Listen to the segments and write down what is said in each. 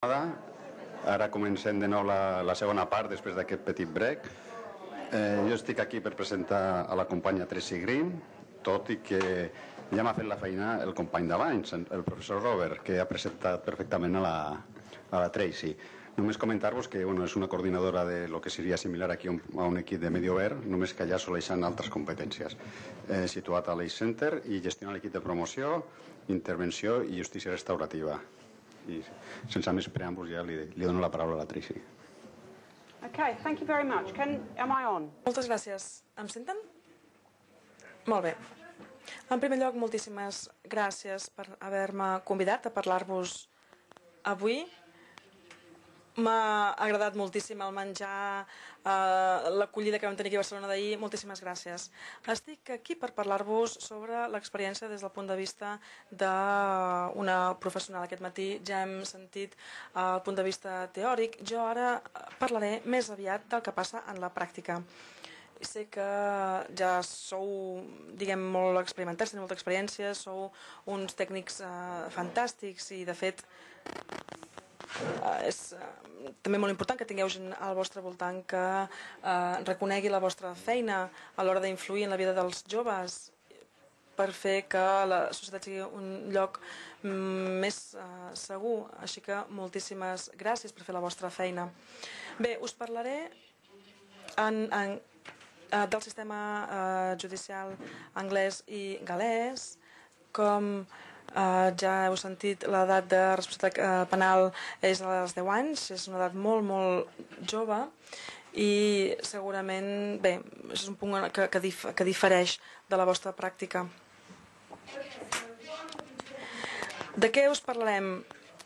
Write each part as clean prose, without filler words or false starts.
Ara comencem de nou la segona part després d'aquest petit break. Jo estic aquí per presentar a la companya Tracy Green, tot i que ja m'ha fet la feina el company d'abans, el professor Robert, que ha presentat perfectament a la Tracy. Només comentar-vos que és una coordinadora de lo que seria similar aquí a un equip de medi obert, només que allà assoleixen altres competències. Situat a l'Eix Center i gestiona l'equip de promoció, intervenció i justícia restaurativa. I sense més preàmbuls ja li dono la paraula a la Tracy. Okay, thank you very much. Am I on? Moltes gràcies. Em senten? Molt bé. En primer lloc, moltíssimes gràcies per haver-me convidat a parlar-vos avui. M'ha agradat moltíssim el menjar, l'acollida que vam tenir aquí a Barcelona d'ahir. Moltíssimes gràcies. Estic aquí per parlar-vos sobre l'experiència des del punt de vista d'una professional. Aquest matí ja hem sentit el punt de vista teòric. Jo ara parlaré més aviat del que passa en la pràctica. Sé que ja sou, diguem, molt experimentats, teniu molta experiència, sou uns tècnics fantàstics i, de fet, és també molt important que tingueu gent al vostre voltant que reconegui la vostra feina a l'hora d'influir en la vida dels joves per fer que la societat sigui un lloc més segur. Així que moltíssimes gràcies per fer la vostra feina. Bé, us parlaré del sistema judicial anglès i galès. Com ja heu sentit, l'edat de responsabilitat penal és als 10 anys, és una edat molt, molt jove i segurament, bé, és un punt que difereix de la vostra pràctica. De què us parlarem?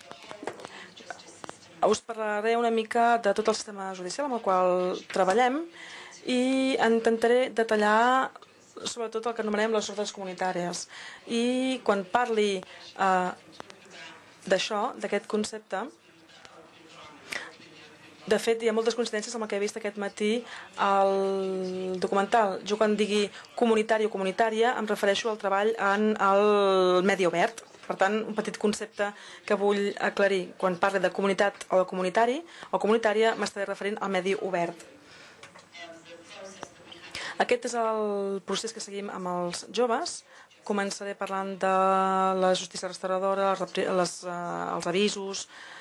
Us parlaré una mica de tot el sistema judicial amb el qual treballem i intentaré detallar sobretot el que anomenem les ordres comunitàries. I quan parli d'això, d'aquest concepte, de fet hi ha moltes coincidències amb el que he vist aquest matí al documental. Jo quan digui comunitari o comunitària em refereixo al treball en el medi obert. Per tant, un petit concepte que vull aclarir. Quan parli de comunitat o de comunitari o comunitària m'estaré referint al medi obert. Aquest és el procés que seguim amb els joves. Començaré parlant de la justícia restauradora, els avisos,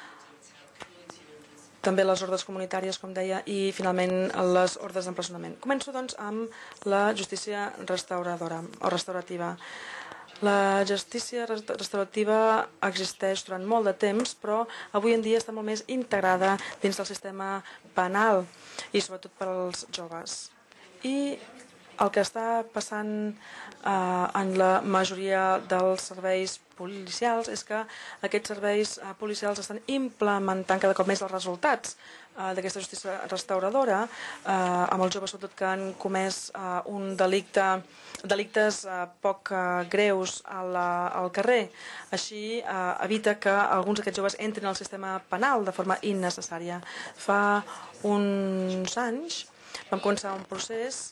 també les ordres comunitàries, com deia, i finalment les ordres d'empresonament. Començo, doncs, amb la justícia restauradora o restaurativa. La justícia restaurativa existeix durant molt de temps, però avui en dia està molt més integrada dins del sistema penal i sobretot per als joves. I el que està passant en la majoria dels serveis policials és que aquests serveis policials estan implementant cada cop més els resultats d'aquesta justícia restauradora amb els joves sobretot que han comès delictes poc greus al carrer. Així evita que alguns d'aquests joves entrin al sistema penal de forma innecessària. Fa uns anys vam començar un procés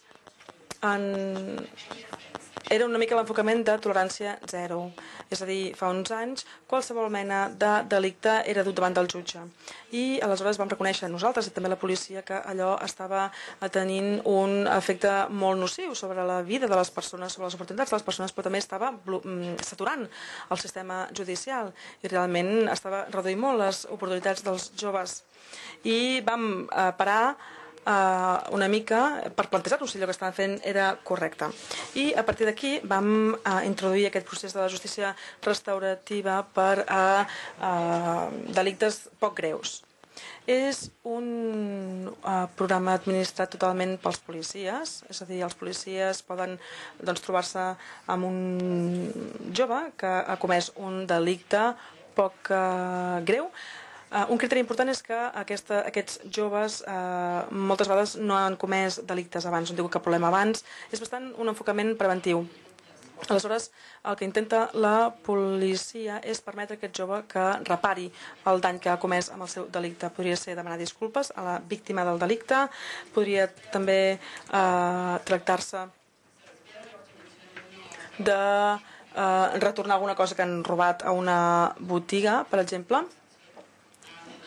era una mica l'enfocament de tolerància zero. És a dir, fa uns anys qualsevol mena de delicte era dut davant del jutge. I aleshores vam reconèixer nosaltres i també la policia que allò estava tenint un efecte molt nociu sobre la vida de les persones, sobre les oportunitats de les persones, però també estava saturant el sistema judicial i realment estava reduint molt les oportunitats dels joves. I vam parar una mica per plantejar-nos si allò que estaven fent era correcte. I a partir d'aquí vam introduir aquest procés de la justícia restaurativa per a delictes poc greus. És un programa administrat totalment pels policies, és a dir, els policies poden trobar-se amb un jove que ha comès un delicte poc greu. Un criteri important és que aquests joves moltes vegades no han comès delictes abans, no han tingut cap problema abans. És bastant un enfocament preventiu. Aleshores, el que intenta la policia és permetre a aquest jove que repari el dany que ha comès amb el seu delicte. Podria ser demanar disculpes a la víctima del delicte, podria també tractar-se de retornar alguna cosa que han robat a una botiga, per exemple.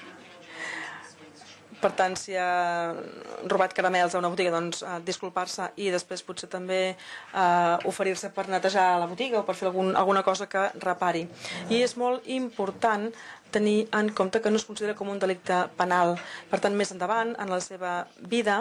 Per tant, si ha robat caramels a una botiga, doncs disculpar-se i després potser també oferir-se per netejar la botiga o per fer alguna cosa que repari. I és molt important tenir en compte que no es considera com un delicte penal. Per tant, més endavant, en la seva vida,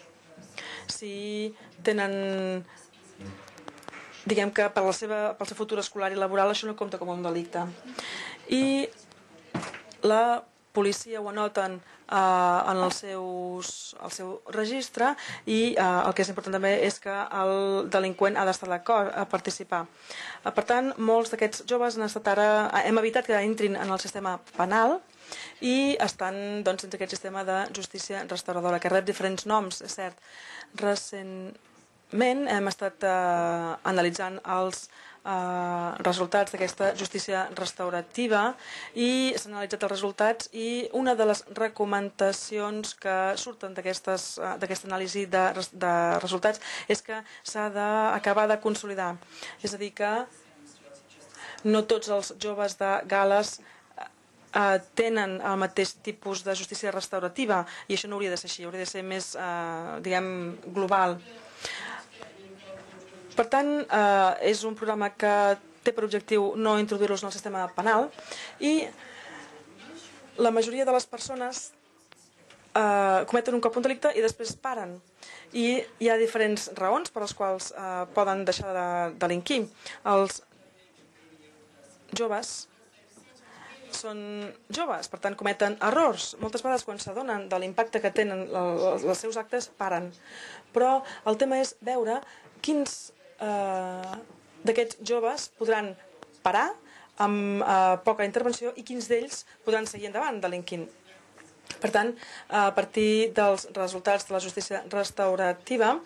si tenen, diguem que pel seu futur escolar i laboral, això no compta com un delicte. I la policia ho anoten en el seu registre i el que és important també és que el delinqüent ha d'estar d'acord a participar. Per tant, molts d'aquests joves hem evitat que entrin en el sistema penal i estan dins d'aquest sistema de justícia restauradora, que rep diferents noms, és cert. Recentment hem estat analitzant els resultats d'aquesta justícia restaurativa i s'han analitzat els resultats i una de les recomanacions que surten d'aquesta anàlisi de resultats és que s'ha d'acabar de consolidar. És a dir, que no tots els joves de Gal·les tenen el mateix tipus de justícia restaurativa i això no hauria de ser així, hauria de ser més, diguem, global. Per tant, és un programa que té per objectiu no introduir-los en el sistema penal i la majoria de les persones cometen un cop un delicte i després paren. I hi ha diferents raons per les quals poden deixar de delinquir. Els joves són joves, per tant cometen errors. Moltes vegades quan s'adonen de l'impacte que tenen els seus actes paren. Però el tema és veure quins d'aquests joves podran parar amb poca intervenció i quins d'ells podran seguir endavant delinquint. Per tant, a partir dels resultats de la justícia restaurativa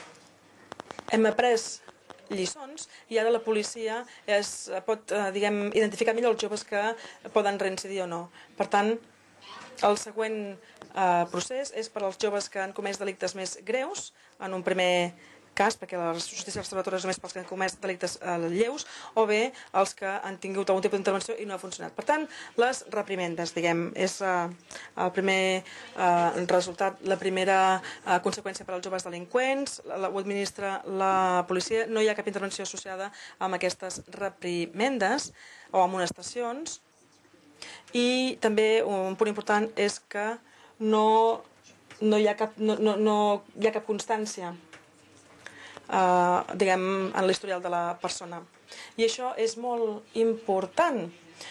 hem après lliçons i ara la policia pot identificar millor els joves que poden reincidir o no. Per tant, el següent procés és per als joves que han comès delictes més greus, en un primer cas, perquè la justícia restauradora és només pels que han comès delictes lleus, o bé els que han tingut algun tipus d'intervenció i no ha funcionat. Per tant, les reprimendes, diguem, és el primer resultat, la primera conseqüència per als joves delinqüents, ho administra la policia, no hi ha cap intervenció associada amb aquestes reprimendes o amonestacions, i també un punt important és que no hi ha cap constància diguem, en l'historial de la persona. I això és molt important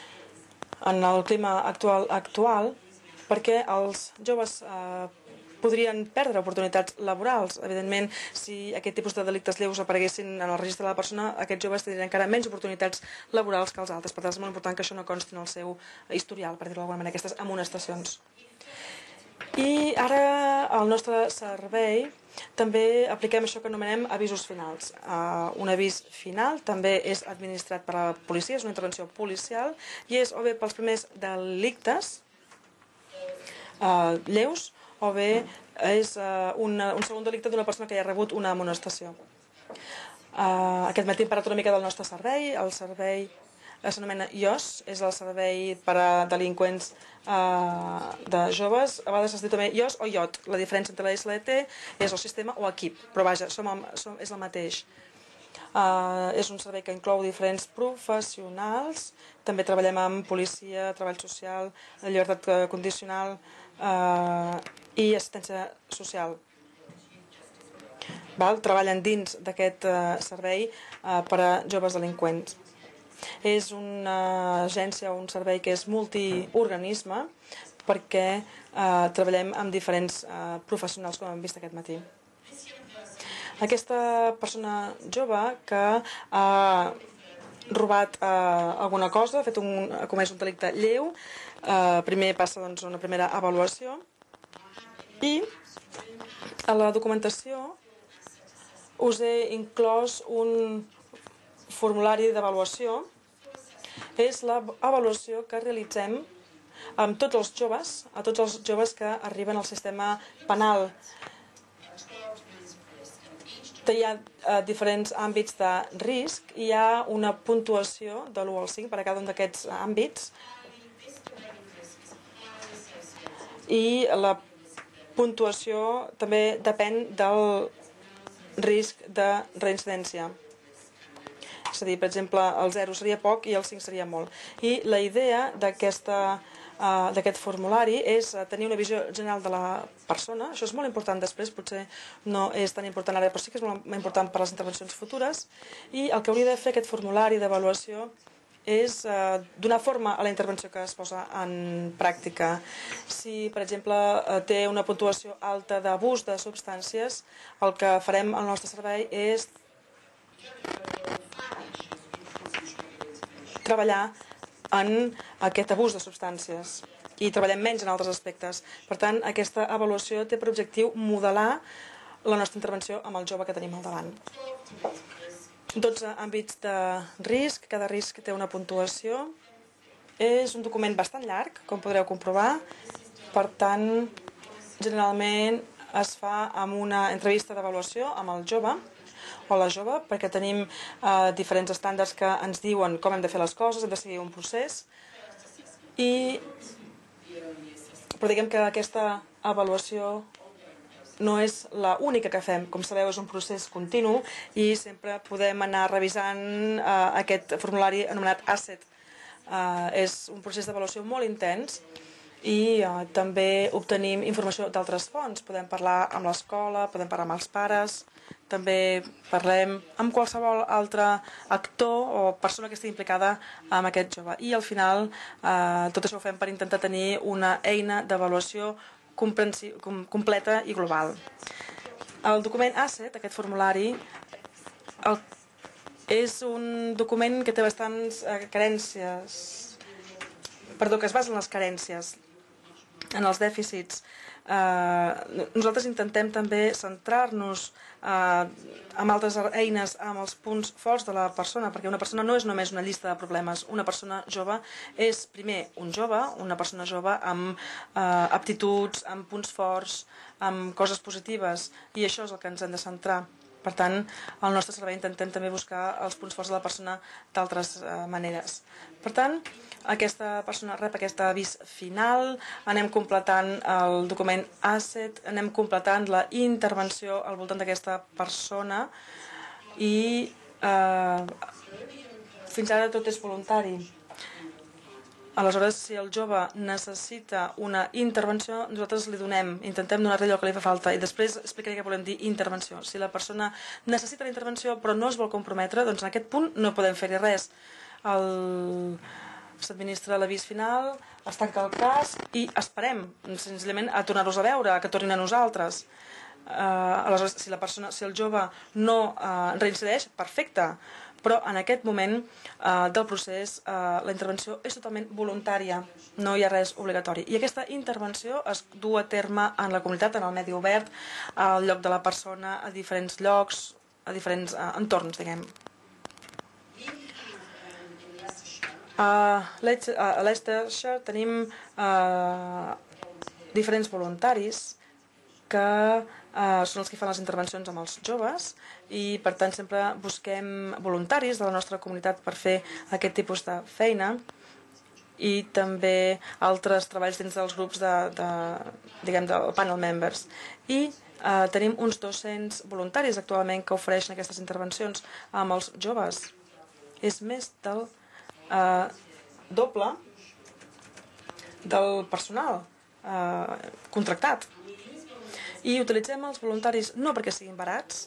en el clima actual perquè els joves podrien perdre oportunitats laborals. Evidentment, si aquest tipus de delictes lleus apareguessin en el registre de la persona, aquests joves tindrien encara menys oportunitats laborals que els altres. Per tant, és molt important que això no consti en el seu historial, per dir-ho d'alguna manera, aquestes amonestacions. I ara al nostre servei també apliquem això que anomenem avisos finals. Un avís final també és administrat per la policia, és una intervenció policial i és o bé pels primers delictes lleus o bé és un segon delicte d'una persona que ja ha rebut una amonestació. Aquest matí hem parlat una mica del nostre servei. El servei s'anomena IOS, és el servei per a delinqüents de joves. A vegades es diu també IOS o IOT. La diferència entre la SLT és el sistema o equip, però vaja, és el mateix. És un servei que inclou diferents professionals. També treballem amb policia, treball social, llibertat condicional i assistència social. Treballen dins d'aquest servei per a joves delinqüents. És una agència o un servei que és multiorganisme perquè treballem amb diferents professionals, com hem vist aquest matí. Aquesta persona jove que ha robat alguna cosa, ha comès un delicte lleu, primer passa a una primera avaluació i a la documentació us he inclòs un formulari d'avaluació. És l'avaluació que realitzem amb tots els joves, a tots els joves que arriben al sistema penal. Hi ha diferents àmbits de risc i hi ha una puntuació de l'1 al 5 per a cada un d'aquests àmbits. I la puntuació també depèn del risc de reincidència. És a dir, per exemple, el 0 seria poc i el 5 seria molt. I la idea d'aquest formulari és tenir una visió general de la persona. Això és molt important després, potser no és tan important ara, però sí que és molt important per a les intervencions futures. I el que hauria de fer aquest formulari d'avaluació és donar forma a la intervenció que es posa en pràctica. Si, per exemple, té una puntuació alta d'abús de substàncies, el que farem al nostre servei és treballar en aquest abús de substàncies i treballem menys en altres aspectes. Per tant, aquesta avaluació té per objectiu modelar la nostra intervenció amb el jove que tenim al davant. 12 àmbits de risc, cada risc té una puntuació. És un document bastant llarg, com podreu comprovar. Per tant, generalment es fa amb una entrevista d'avaluació amb el jove o la jove, perquè tenim diferents estàndards que ens diuen com hem de fer les coses, hem de seguir un procés. Però diguem que aquesta avaluació no és l'única que fem. Com sabeu, és un procés continu i sempre podem anar revisant aquest formulari anomenat ASSET. És un procés d'avaluació molt intens i també obtenim informació d'altres fonts. Podem parlar amb l'escola, podem parlar amb els pares, també parlem amb qualsevol altre actor o persona que estigui implicada amb aquest jove. I al final tot això ho fem per intentar tenir una eina d'avaluació completa i global. El document ASSET, aquest formulari, és un document que té bastants carències, que es basa en les carències, en els dèficits. Nosaltres intentem també centrar-nos amb altres eines, amb els punts forts de la persona, perquè una persona no és només una llista de problemes. Una persona jove és, primer, una persona jove amb aptituds, amb punts forts, amb coses positives, i això és el que ens hem de centrar. Per tant, al nostre servei intentem també buscar els punts forts de la persona d'altres maneres. Per tant, aquesta persona rep aquest avís final, anem completant el document ASSET, anem completant la intervenció al voltant d'aquesta persona i fins ara tot és voluntari. Aleshores, si el jove necessita una intervenció, nosaltres li donem, intentem donar-li allò que li fa falta i després explicaré què volem dir intervenció. Si la persona necessita la intervenció però no es vol comprometre, doncs en aquest punt no podem fer-hi res. S'administra l'avís final, es tanca el cas i esperem, senzillament, a tornar-los a veure, que tornin a nosaltres. Aleshores, si el jove no reincideix, perfecte. Però en aquest moment del procés la intervenció és totalment voluntària, no hi ha res obligatori. I aquesta intervenció es du a terme en la comunitat, en el medi obert, al lloc de la persona, a diferents llocs, a diferents entorns, diguem. A Leicestershire tenim diferents voluntaris que són els que fan les intervencions amb els joves i per tant sempre busquem voluntaris de la nostra comunitat per fer aquest tipus de feina i també altres treballs dins dels grups del panel members. I tenim uns 200 voluntaris actualment que ofereixen aquestes intervencions amb els joves. És més del doble del personal contractat. I utilitzem els voluntaris no perquè siguin barats,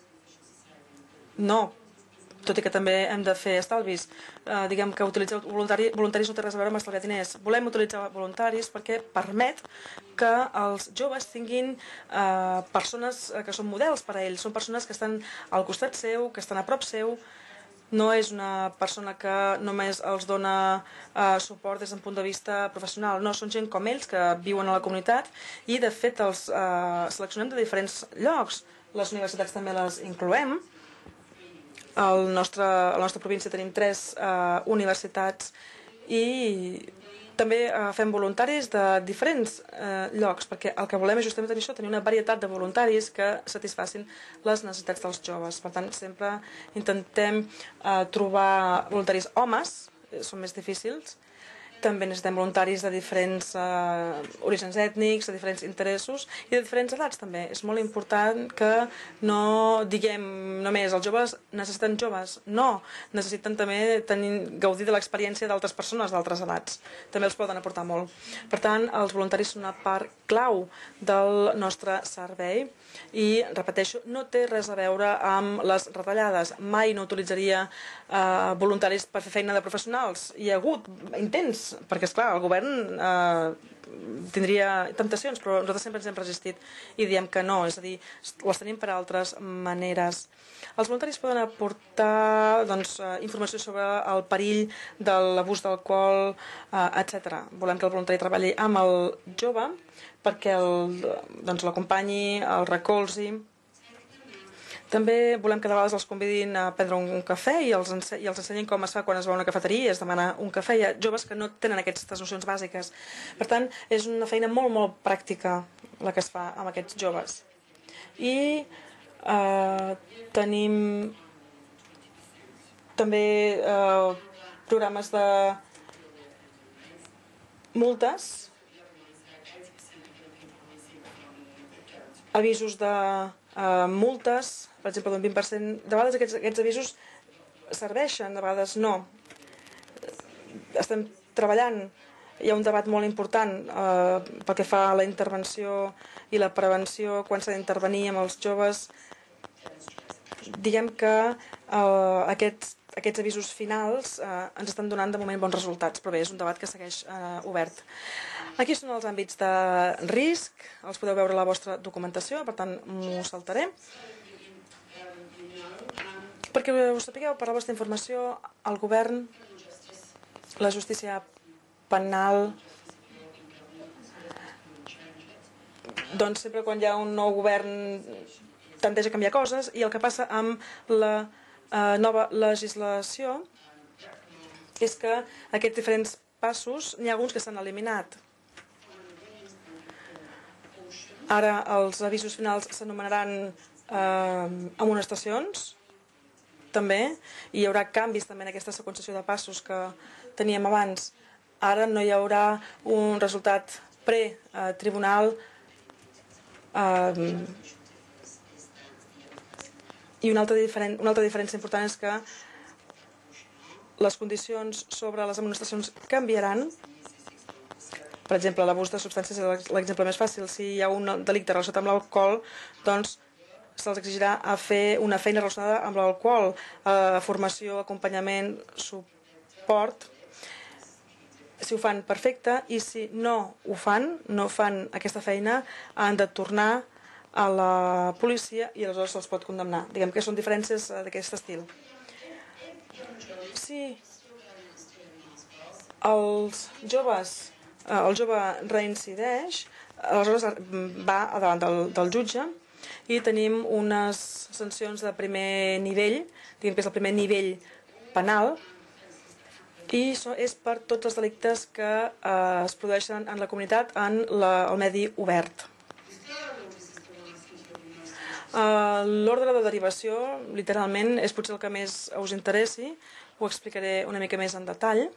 no, tot i que també hem de fer estalvis. Diguem que utilitzar voluntaris no té res a veure amb estalviar diners. Volem utilitzar voluntaris perquè permet que els joves tinguin persones que són models per a ells, són persones que estan al costat seu, que estan a prop seu. No és una persona que només els dona suport des d'un punt de vista professional. No, són gent com ells que viuen a la comunitat i de fet els seleccionem de diferents llocs. Les universitats també les incloem. A la nostra província tenim 3 universitats i també fem voluntaris de diferents llocs, perquè el que volem és justament això, tenir una varietat de voluntaris que satisfacin les necessitats dels joves. Per tant, sempre intentem trobar voluntaris homes, són més difícils, També necessitem voluntaris de diferents orígens ètnics, de diferents interessos i de diferents edats també. És molt important que no diguem només els joves necessiten joves. No, necessiten també gaudir de l'experiència d'altres persones d'altres edats. També els poden aportar molt. Per tant, els voluntaris són una part clau del nostre servei i, repeteixo, no té res a veure amb les retallades. Mai no utilitzaria voluntaris per fer feina de professionals. Hi ha hagut intents, perquè, esclar, el govern tindria temptacions, però nosaltres sempre ens hem resistit i diem que no, és a dir, les tenim per altres maneres. Els voluntaris poden aportar informació sobre el perill de l'abús d'alcohol, etc. Volem que el voluntari treballi amb el jove perquè l'acompanyi, el recolzi. També volem que de vegades els convidin a prendre un cafè i els ensenyin com es fa quan es va a una cafeteria, es demana un cafè. Hi ha joves que no tenen aquestes nocions bàsiques. Per tant, és una feina molt, molt pràctica la que es fa amb aquests joves. I tenim també programes de multes, avisos de multes, per exemple, d'un 20%. De vegades aquests avisos serveixen, de vegades no. Estem treballant, hi ha un debat molt important pel que fa a la intervenció i la prevenció quan s'ha d'intervenir amb els joves. Diguem que aquests avisos finals ens estan donant de moment bons resultats, però bé, és un debat que segueix obert. Aquí són els àmbits de risc, els podeu veure a la vostra documentació, per tant m'ho saltaré. Perquè us sapigueu, per la vostra informació, el govern, la justícia penal, doncs sempre quan hi ha un nou govern tendeix a canviar coses, i el que passa amb la nova legislació és que aquests diferents passos, n'hi ha alguns que s'han eliminat. Ara els avisos finals s'anomenaran amonestacions, també, i hi haurà canvis també en aquesta seqüenciació de passos que teníem abans. Ara no hi haurà un resultat pre-tribunal i una altra diferència important és que les condicions sobre les amonestacions canviaran. Per exemple, l'abús de substàncies és l'exemple més fàcil. Si hi ha un delicte relacionat amb l'alcohol, doncs se'ls exigirà a fer una feina relacionada amb l'alcohol, formació, acompanyament, suport. Si ho fan, perfecte, i si no ho fan, no fan aquesta feina, han de tornar a la policia i aleshores se'ls pot condemnar. Diguem que són diferències d'aquest estil. Si el jove reincideix, aleshores va davant del jutge i tenim unes sancions de primer nivell, diguem que és el primer nivell penal, i és per tots els delictes que es produeixen en la comunitat en el medi obert. L'ordre de derivació, literalment, és potser el que més us interessi, ho explicaré una mica més en detall.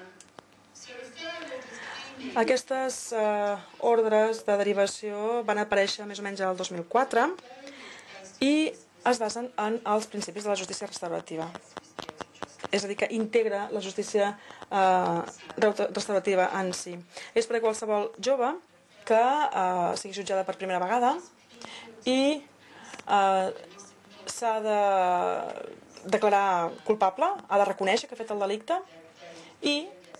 Aquestes ordres de derivació van aparèixer més o menys el 2004 i es basen en els principis de la justícia restaurativa. És a dir, que integra la justícia restaurativa en si. És per a qualsevol jove que sigui jutjada per primera vegada i s'ha de declarar culpable, ha de reconèixer que ha fet el delicte i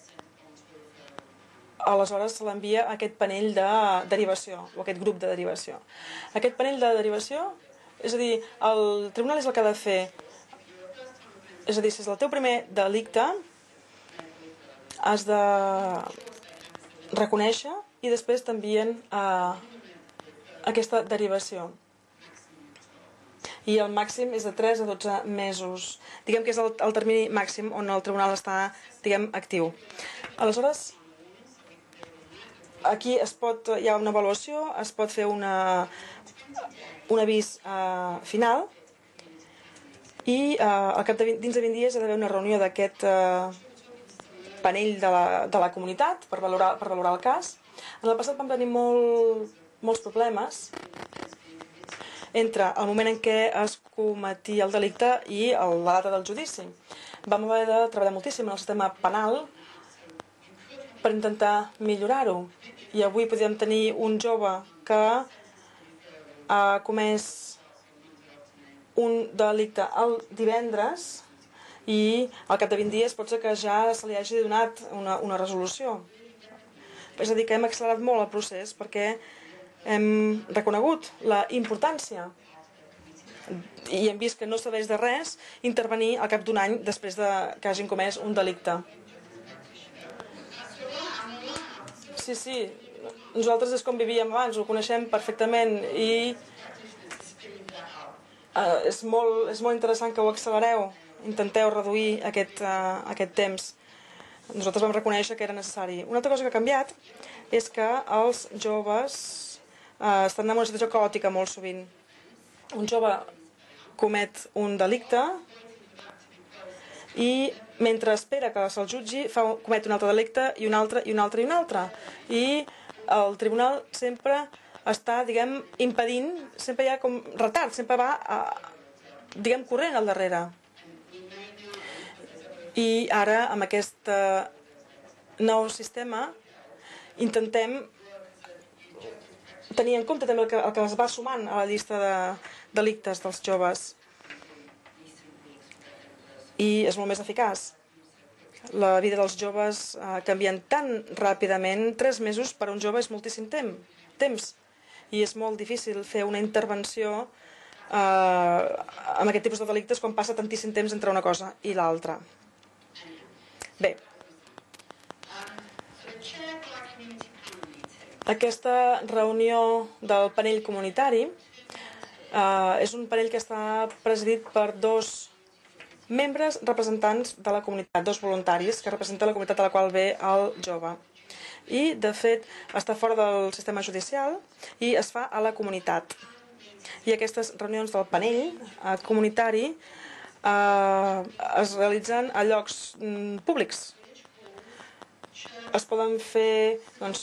aleshores se l'envia a aquest panell de derivació, o aquest grup de derivació. Aquest panell de derivació, és a dir, el tribunal és el que ha de fer, és a dir, si és el teu primer delicte, has de reconèixer i després t'envien a aquesta derivació. I el màxim és de 3 a 12 mesos. Diguem que és el termini màxim on el tribunal està, diguem, actiu. Aleshores, aquí hi ha una avaluació, es pot fer un avís final i dins de 20 dies hi ha d'haver una reunió d'aquest panell de la comunitat per valorar el cas. En el passat vam tenir molts problemes entre el moment en què es cometia el delicte i la data del judici. Vam haver de treballar moltíssim en el sistema penal per intentar millorar-ho. I avui podríem tenir un jove que ha comès un delicte el divendres i al cap de 20 dies pot ser que ja se li hagi donat una resolució. És a dir, que hem accelerat molt el procés perquè hem reconegut la importància i hem vist que no serveix de res intervenir al cap d'un any després que hagin comès un delicte. Sí, nosaltres és com vivíem abans, ho coneixem perfectament i és molt interessant que ho accelereu, intenteu reduir aquest temps. Nosaltres vam reconèixer que era necessari. Una altra cosa que ha canviat és que els joves estan en una situació caòtica molt sovint. Un jove comet un delicte i mentre espera que se'l jutgi comet un altre delicte i un altre i un altre i un altre. I el tribunal sempre està, diguem, impedint, sempre hi ha com retard, sempre va, diguem, corrent al darrere. I ara, amb aquest nou sistema, intentem tenir en compte també el que es va sumant a la llista de delictes dels joves. I és molt més eficaç. La vida dels joves canvien tan ràpidament, 3 mesos per a un jove és moltíssim temps. I és molt difícil fer una intervenció amb aquest tipus de delictes quan passa tantíssim temps entre una cosa i l'altra. Bé, aquesta reunió del panell comunitari és un panell que està presidit per 2 membres representants de la comunitat, 2 voluntaris que representen la comunitat a la qual ve el jove. I, de fet, està fora del sistema judicial i es fa a la comunitat. I aquestes reunions del panell comunitari es realitzen a llocs públics. Es poden fer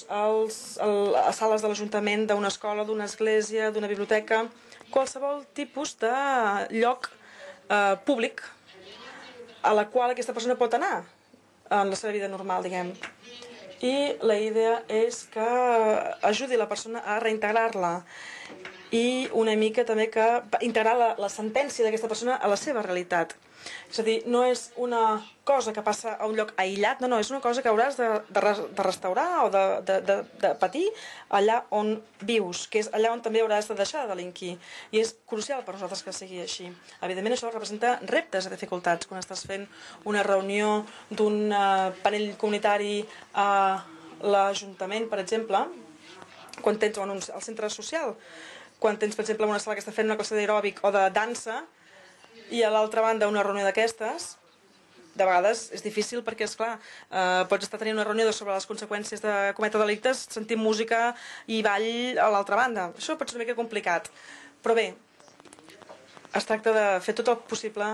a sales de l'Ajuntament, d'una escola, d'una església, d'una biblioteca, qualsevol tipus de lloc públic a la qual aquesta persona pot anar en la seva vida normal, diguem. I la idea és que ajudi la persona a reintegrar-la i una mica també que integrar la sentència d'aquesta persona a la seva realitat. És a dir, no és una cosa que passa a un lloc aïllat, no, és una cosa que hauràs de restaurar o de patir allà on vius, que és allà on també hauràs de deixar de delinquir. I és crucial per nosaltres que sigui així. Evidentment, això representa reptes i dificultats. Quan estàs fent una reunió d'un panell comunitari a l'Ajuntament, per exemple, quan tens el centre social, quan tens, per exemple, una sala que està fent una classe d'aeròbic o de dansa i a l'altra banda una reunió d'aquestes, de vegades és difícil perquè, esclar, pots estar tenint una reunió sobre les conseqüències de cometre delictes, sentir música i ball a l'altra banda. Això pot ser una mica complicat. Però bé, es tracta de fer tot el possible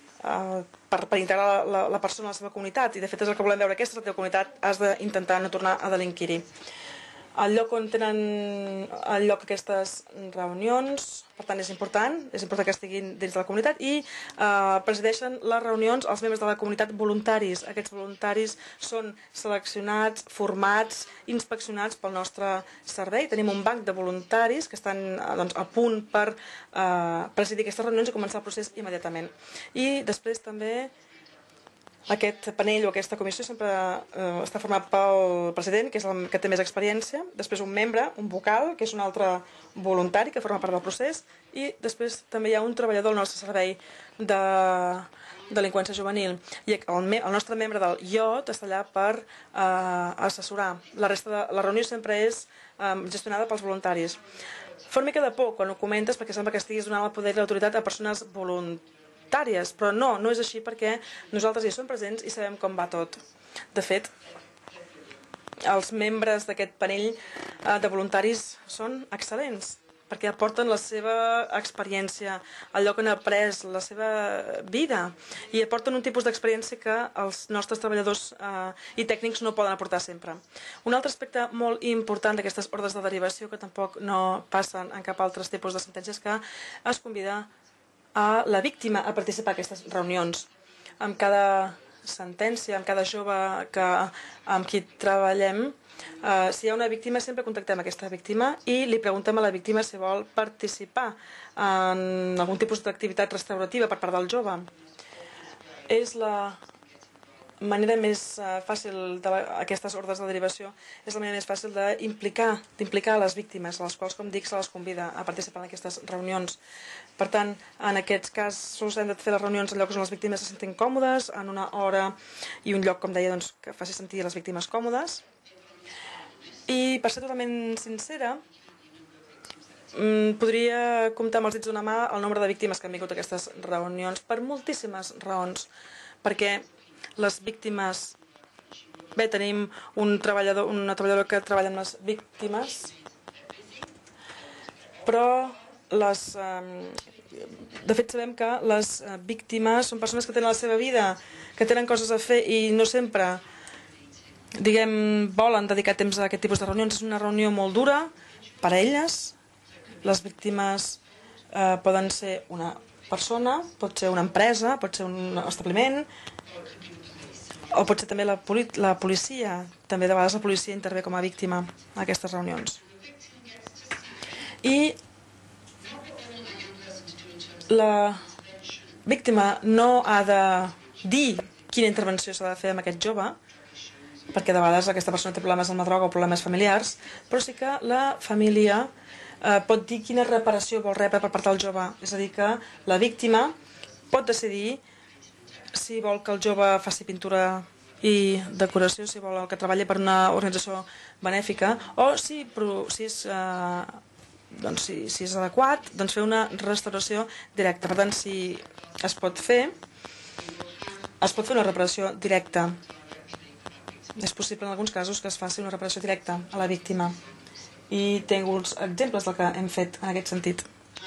per integrar la persona a la seva comunitat i, de fet, és el que volem veure. Aquesta és la teva comunitat, has d'intentar no tornar a delinquir-hi. El lloc on tenen lloc aquestes reunions, per tant, és important que estiguin dins de la comunitat i presideixen les reunions els membres de la comunitat voluntaris. Aquests voluntaris són seleccionats, formats, inspeccionats pel nostre servei. Tenim un banc de voluntaris que estan a punt per presidir aquestes reunions i començar el procés immediatament. I després també aquest panell o aquesta comissió sempre està format pel president, que és el que té més experiència, després un membre, un vocal, que és un altre voluntari que forma part del procés, i després també hi ha un treballador al nostre servei de delinqüència juvenil. I el nostre membre del IOT està allà per assessorar. La resta de la reunió sempre és gestionada pels voluntaris. Fa una mica de por quan ho comentes perquè sembla que estiguis donant el poder i l'autoritat a persones voluntàries, però no és així perquè nosaltres hi som presents i sabem com va tot. De fet, els membres d'aquest panell de voluntaris són excel·lents. perquè aporten la seva experiència, allò que han après, la seva vida, i aporten un tipus d'experiència que els nostres treballadors i tècnics no poden aportar sempre. Un altre aspecte molt important d'aquestes ordres de derivació, que tampoc no passen en cap altre tipus de sentències, que es convida a la víctima a participar en aquestes reunions. Amb cada sentència, amb cada jove amb qui treballem, si hi ha una víctima, sempre contactem aquesta víctima i li preguntem a la víctima si vol participar en algun tipus d'activitat restaurativa per part del jove. És la manera més fàcil d'aquestes ordres de derivació, és la manera més fàcil d'implicar les víctimes, a les quals, com dic, se les convida a participar en aquestes reunions. Per tant, en aquests casos hem de fer les reunions en llocs on les víctimes se sentin còmodes, en una hora i un lloc, com deia, que faci sentir les víctimes còmodes. I, per ser totalment sincera, podria comptar amb els dits d'una mà el nombre de víctimes que han vingut a aquestes reunions per moltíssimes raons, perquè les víctimes... Bé, tenim una treballadora que treballa amb les víctimes, però de fet sabem que les víctimes són persones que tenen la seva vida, que tenen coses a fer i no sempre, volen dedicar temps a aquest tipus de reunions. És una reunió molt dura per a elles. Les víctimes poden ser una persona, pot ser una empresa, pot ser un establiment, o pot ser també la policia. També de vegades la policia intervé com a víctima a aquestes reunions. I la víctima no ha de dir quina intervenció s'ha de fer amb aquest jove, perquè de vegades aquesta persona té problemes amb la droga o problemes familiars, però sí que la família pot dir quina reparació vol rebre per part del jove. És a dir, que la víctima pot decidir si vol que el jove faci pintura i decoració, si vol que treballi per una organització benèfica, o si és adequat, fer una restauració directa. Per tant, si es pot fer una reparació directa. És possible en alguns casos que es faci una reparació directa a la víctima. I tinc uns exemples del que hem fet en aquest sentit.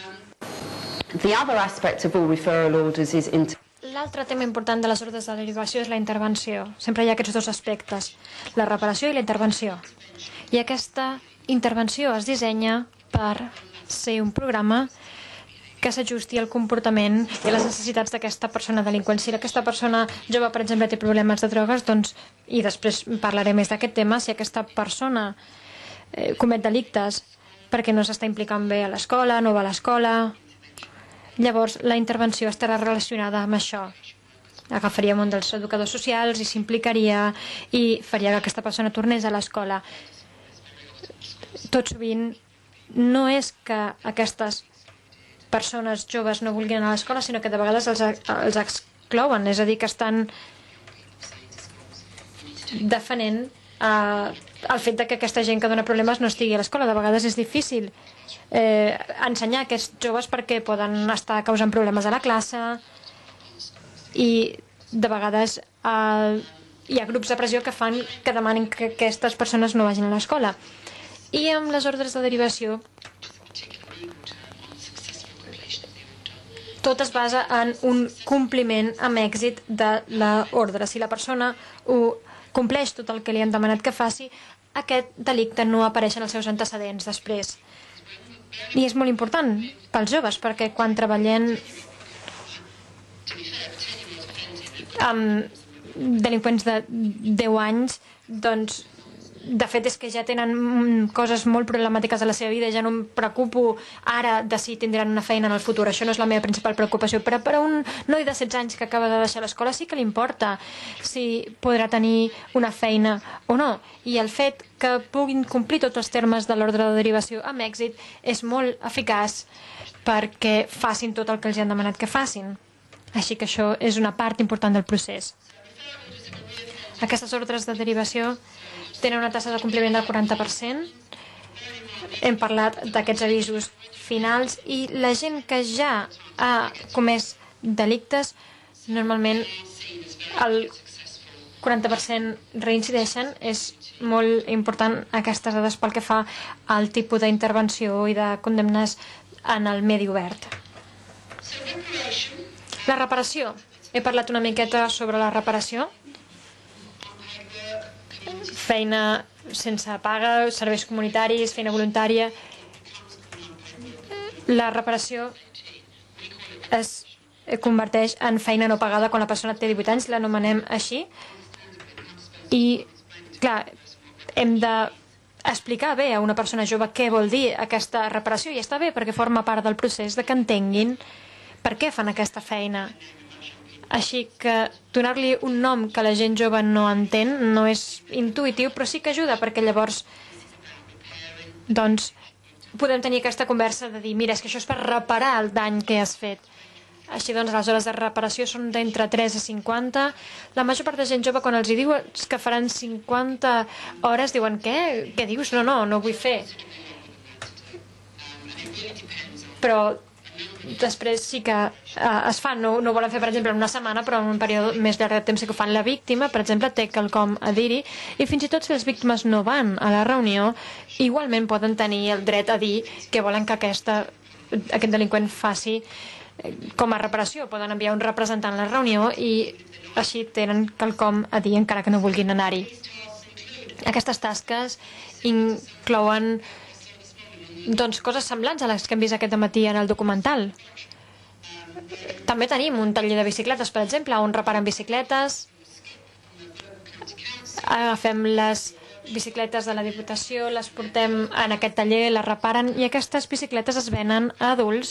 L'altre tema important de les ordres de derivació és la intervenció. Sempre hi ha aquests dos aspectes, la reparació i la intervenció. I aquesta intervenció es dissenya per ser un programa que s'ajusti al comportament i a les necessitats d'aquesta persona delinqüent. Si aquesta persona jove, per exemple, té problemes de drogues, i després parlaré més d'aquest tema, si aquesta persona comet delictes perquè no s'està implicant bé a l'escola, no va a l'escola, llavors la intervenció estarà relacionada amb això. Agafaríem un dels educadors socials i s'implicaria i faria que aquesta persona tornés a l'escola. Tot sovint no és que aquestes persones joves no vulguin anar a l'escola, sinó que de vegades els exclouen, és a dir, que estan defenent el fet que aquesta gent que dona problemes no estigui a l'escola. De vegades és difícil ensenyar aquests joves perquè poden estar causant problemes a la classe i de vegades hi ha grups de pressió que fan que demanin que aquestes persones no vagin a l'escola. I amb les ordres de derivació tot es basa en un compliment amb èxit de l'ordre. Si la persona ho compleix tot el que li han demanat que faci, aquest delicte no apareix en els seus antecedents després. I és molt important pels joves, perquè quan treballem amb delinqüents de 10 anys, doncs de fet és que ja tenen coses molt problemàtiques a la seva vida, ja no em preocupo ara de si tindran una feina en el futur, això no és la meva principal preocupació, però per a un noi de 16 anys que acaba de deixar l'escola sí que li importa si podrà tenir una feina o no, i el fet que puguin complir tots els termes de l'ordre de derivació amb èxit és molt eficaç perquè facin tot el que els han demanat que facin. Així que això és una part important del procés. Aquestes ordres de derivació tenen una tassa de compliment del 40%. Hem parlat d'aquests avisos finals i la gent que ja ha comès delictes, normalment el 40% reincideixen. És molt important aquestes dades pel que fa al tipus d'intervenció i de condemnes en el medi obert. La reparació. He parlat una miqueta sobre la reparació. Feina sense paga, serveis comunitaris, feina voluntària. La reparació es converteix en feina no pagada quan la persona té 18 anys, l'anomenem així. I, clar, hem d'explicar bé a una persona jove què vol dir aquesta reparació, i està bé perquè forma part del procés de que entenguin per què fan aquesta feina. Així que donar-li un nom que la gent jove no entén no és intuïtiu, però sí que ajuda, perquè llavors doncs podem tenir aquesta conversa de dir, mira, és que això és per reparar el dany que has fet. Així doncs, les hores de reparació són d'entre 3 a 50. La major part de gent jove, quan els hi dius que faran 50 hores, diuen, què? Què dius? No ho vull fer. Però després sí que es fan, no volen fer per exemple en una setmana, però en un període més llarg de temps sí que ho fan. La víctima, per exemple, té quelcom a dir-hi, i fins i tot si les víctimes no van a la reunió, igualment poden tenir el dret a dir que volen que aquest delinqüent faci com a reparació. Poden enviar un representant a la reunió i així tenen quelcom a dir encara que no vulguin anar-hi. Aquestes tasques inclouen doncs coses semblants a les que hem vist aquest matí en el documental. També tenim un taller de bicicletes, per exemple, on reparen bicicletes. Agafem les bicicletes de la Diputació, les portem en aquest taller, les reparen, i aquestes bicicletes es venen a adults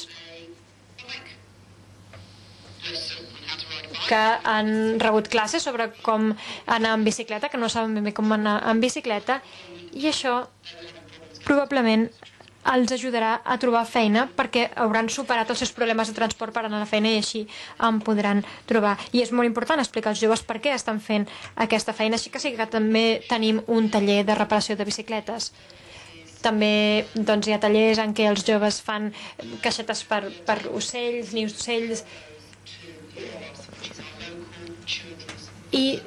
que han rebut classes sobre com anar en bicicleta, que no saben ben bé com anar en bicicleta, i això probablement els ajudarà a trobar feina perquè hauran superat els seus problemes de transport per anar a la feina, i així en podran trobar. I és molt important explicar als joves per què estan fent aquesta feina, així que sí que també tenim un taller de reparació de bicicletes. També doncs, hi ha tallers en què els joves fan caixetes per ocells, nius d'ocells, i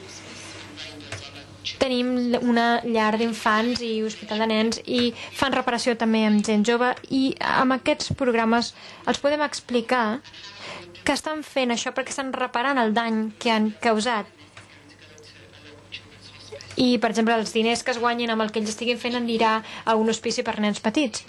tenim una llar d'infants i hospital de nens, i fan reparació també amb gent jove, i amb aquests programes els podem explicar que estan fent això perquè estan reparant el dany que han causat. I, per exemple, els diners que es guanyin amb el que ells estiguin fent anirà a un hospici per nens petits.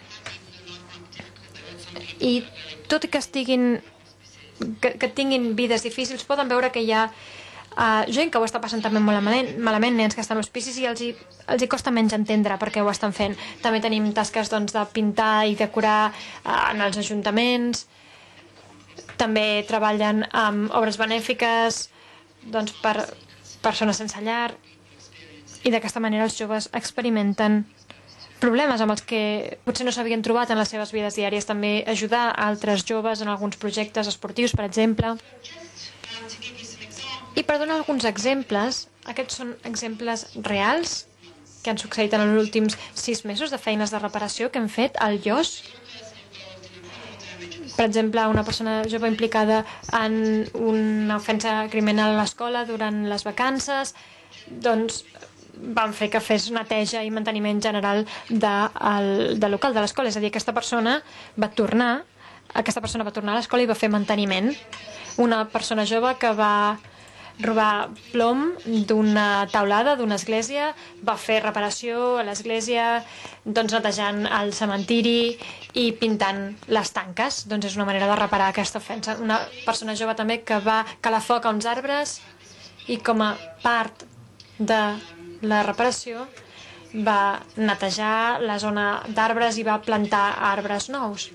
I tot i que tinguin vides difícils, poden veure que hi ha gent que ho està passant també molt malament, nens que estan a hospicis, i els hi costa menys entendre per què ho estan fent. També tenim tasques doncs, de pintar i decorar en els ajuntaments. També treballen amb obres benèfiques doncs, per persones sense llar, i d'aquesta manera els joves experimenten problemes amb els que potser no s'havien trobat en les seves vides diàries. També ajudar altres joves en alguns projectes esportius, per exemple. I per donar alguns exemples, aquests són exemples reals que han succeït en els últims 6 mesos de feines de reparació que hem fet al Llos. Per exemple, una persona jove implicada en una ofensa criminal a l'escola durant les vacances, doncs van fer que fes neteja i manteniment general del local de l'escola. És a dir, aquesta persona va tornar a l'escola i va fer manteniment. Una persona jove que va robar plom d'una taulada d'una església, va fer reparació a l'església, doncs netejant el cementiri i pintant les tanques. Doncs és una manera de reparar aquesta ofensa. Una persona jove també que va calar foc a uns arbres i com a part de la reparació va netejar la zona d'arbres i va plantar arbres nous.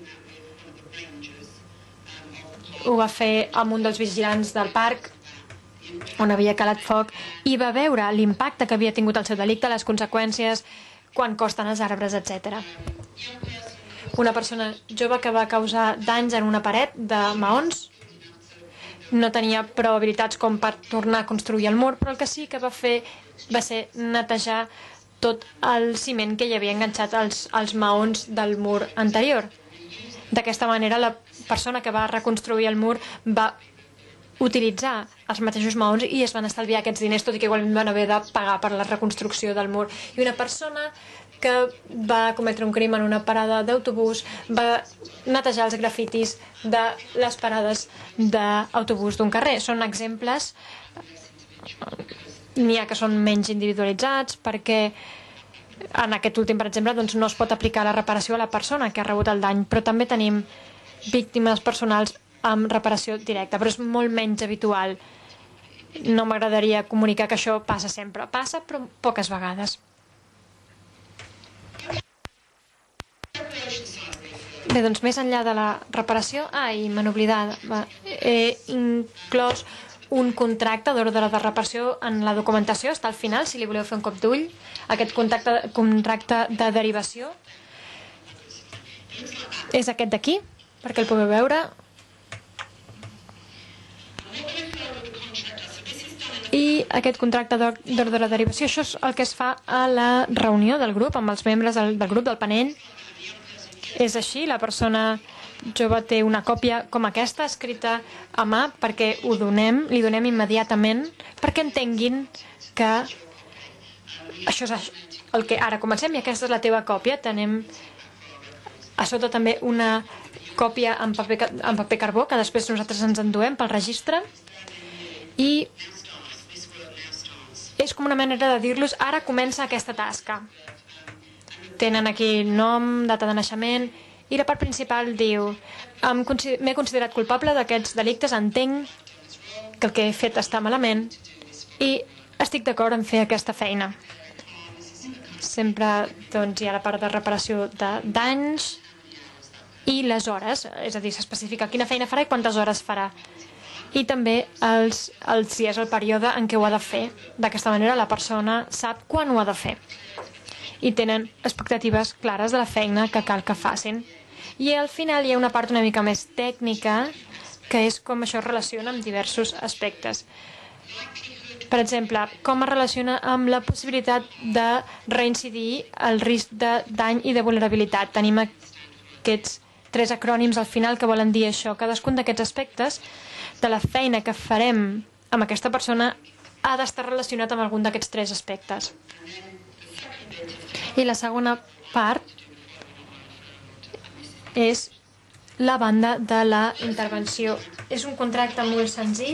Ho va fer amb un dels vigilants del parc on havia calat foc, i va veure l'impacte que havia tingut el seu delicte, les conseqüències, quan costen els arbres, etc. Una persona jove que va causar danys en una paret de maons, no tenia prou habilitats com per tornar a construir el mur, però el que sí que va fer va ser netejar tot el ciment que hi havia enganxat als maons del mur anterior. D'aquesta manera, la persona que va reconstruir el mur va utilitzar els mateixos maons i es van estalviar aquests diners, tot i que igualment van haver de pagar per la reconstrucció del mur. I una persona que va cometre un crim en una parada d'autobús va netejar els grafitis de les parades d'autobús d'un carrer. Són exemples, n'hi ha que són menys individualitzats perquè en aquest últim, per exemple, doncs no es pot aplicar la reparació a la persona que ha rebut el dany, però també tenim víctimes personals amb reparació directa, però és molt menys habitual. No m'agradaria comunicar que això passa sempre. Passa, però poques vegades. Bé, doncs més enllà de la reparació... i me n'oblidava. He inclòs un contracte d'ordre de reparació en la documentació, està al final, si li voleu fer un cop d'ull. Aquest contracte de derivació és aquest d'aquí, perquè el pugueu veure. I aquest contracte d'ordre de derivació, això és el que es fa a la reunió del grup, amb els membres del grup del panell. És així, la persona jove té una còpia com aquesta, escrita a mà, perquè li donem immediatament, perquè entenguin que això és el que ara comencem i aquesta és la teva còpia. Tenim a sota també una còpia en paper carbó, que després nosaltres ens enduem pel registre, i és com una manera de dir-los ara comença aquesta tasca. Tenen aquí nom, data de naixement, i la part principal diu m'he considerat culpable d'aquests delictes, entenc que el que he fet està malament i estic d'acord en fer aquesta feina. Sempre doncs, hi ha la part de reparació de danys i les hores, és a dir, s'especifica quina feina farà i quantes hores farà. I també si és el període en què ho ha de fer. D'aquesta manera la persona sap quan ho ha de fer. I tenen expectatives clares de la feina que cal que facin. I al final hi ha una part una mica més tècnica, que és com això es relaciona amb diversos aspectes. Per exemple, com es relaciona amb la possibilitat de reincidir el risc de dany i de vulnerabilitat. Tenim aquests 3 acrònims al final que volen dir això. Cadascun d'aquests aspectes de la feina que farem amb aquesta persona ha d'estar relacionat amb algun d'aquests 3 aspectes. I la segona part és la banda de la intervenció. És un contracte molt senzill.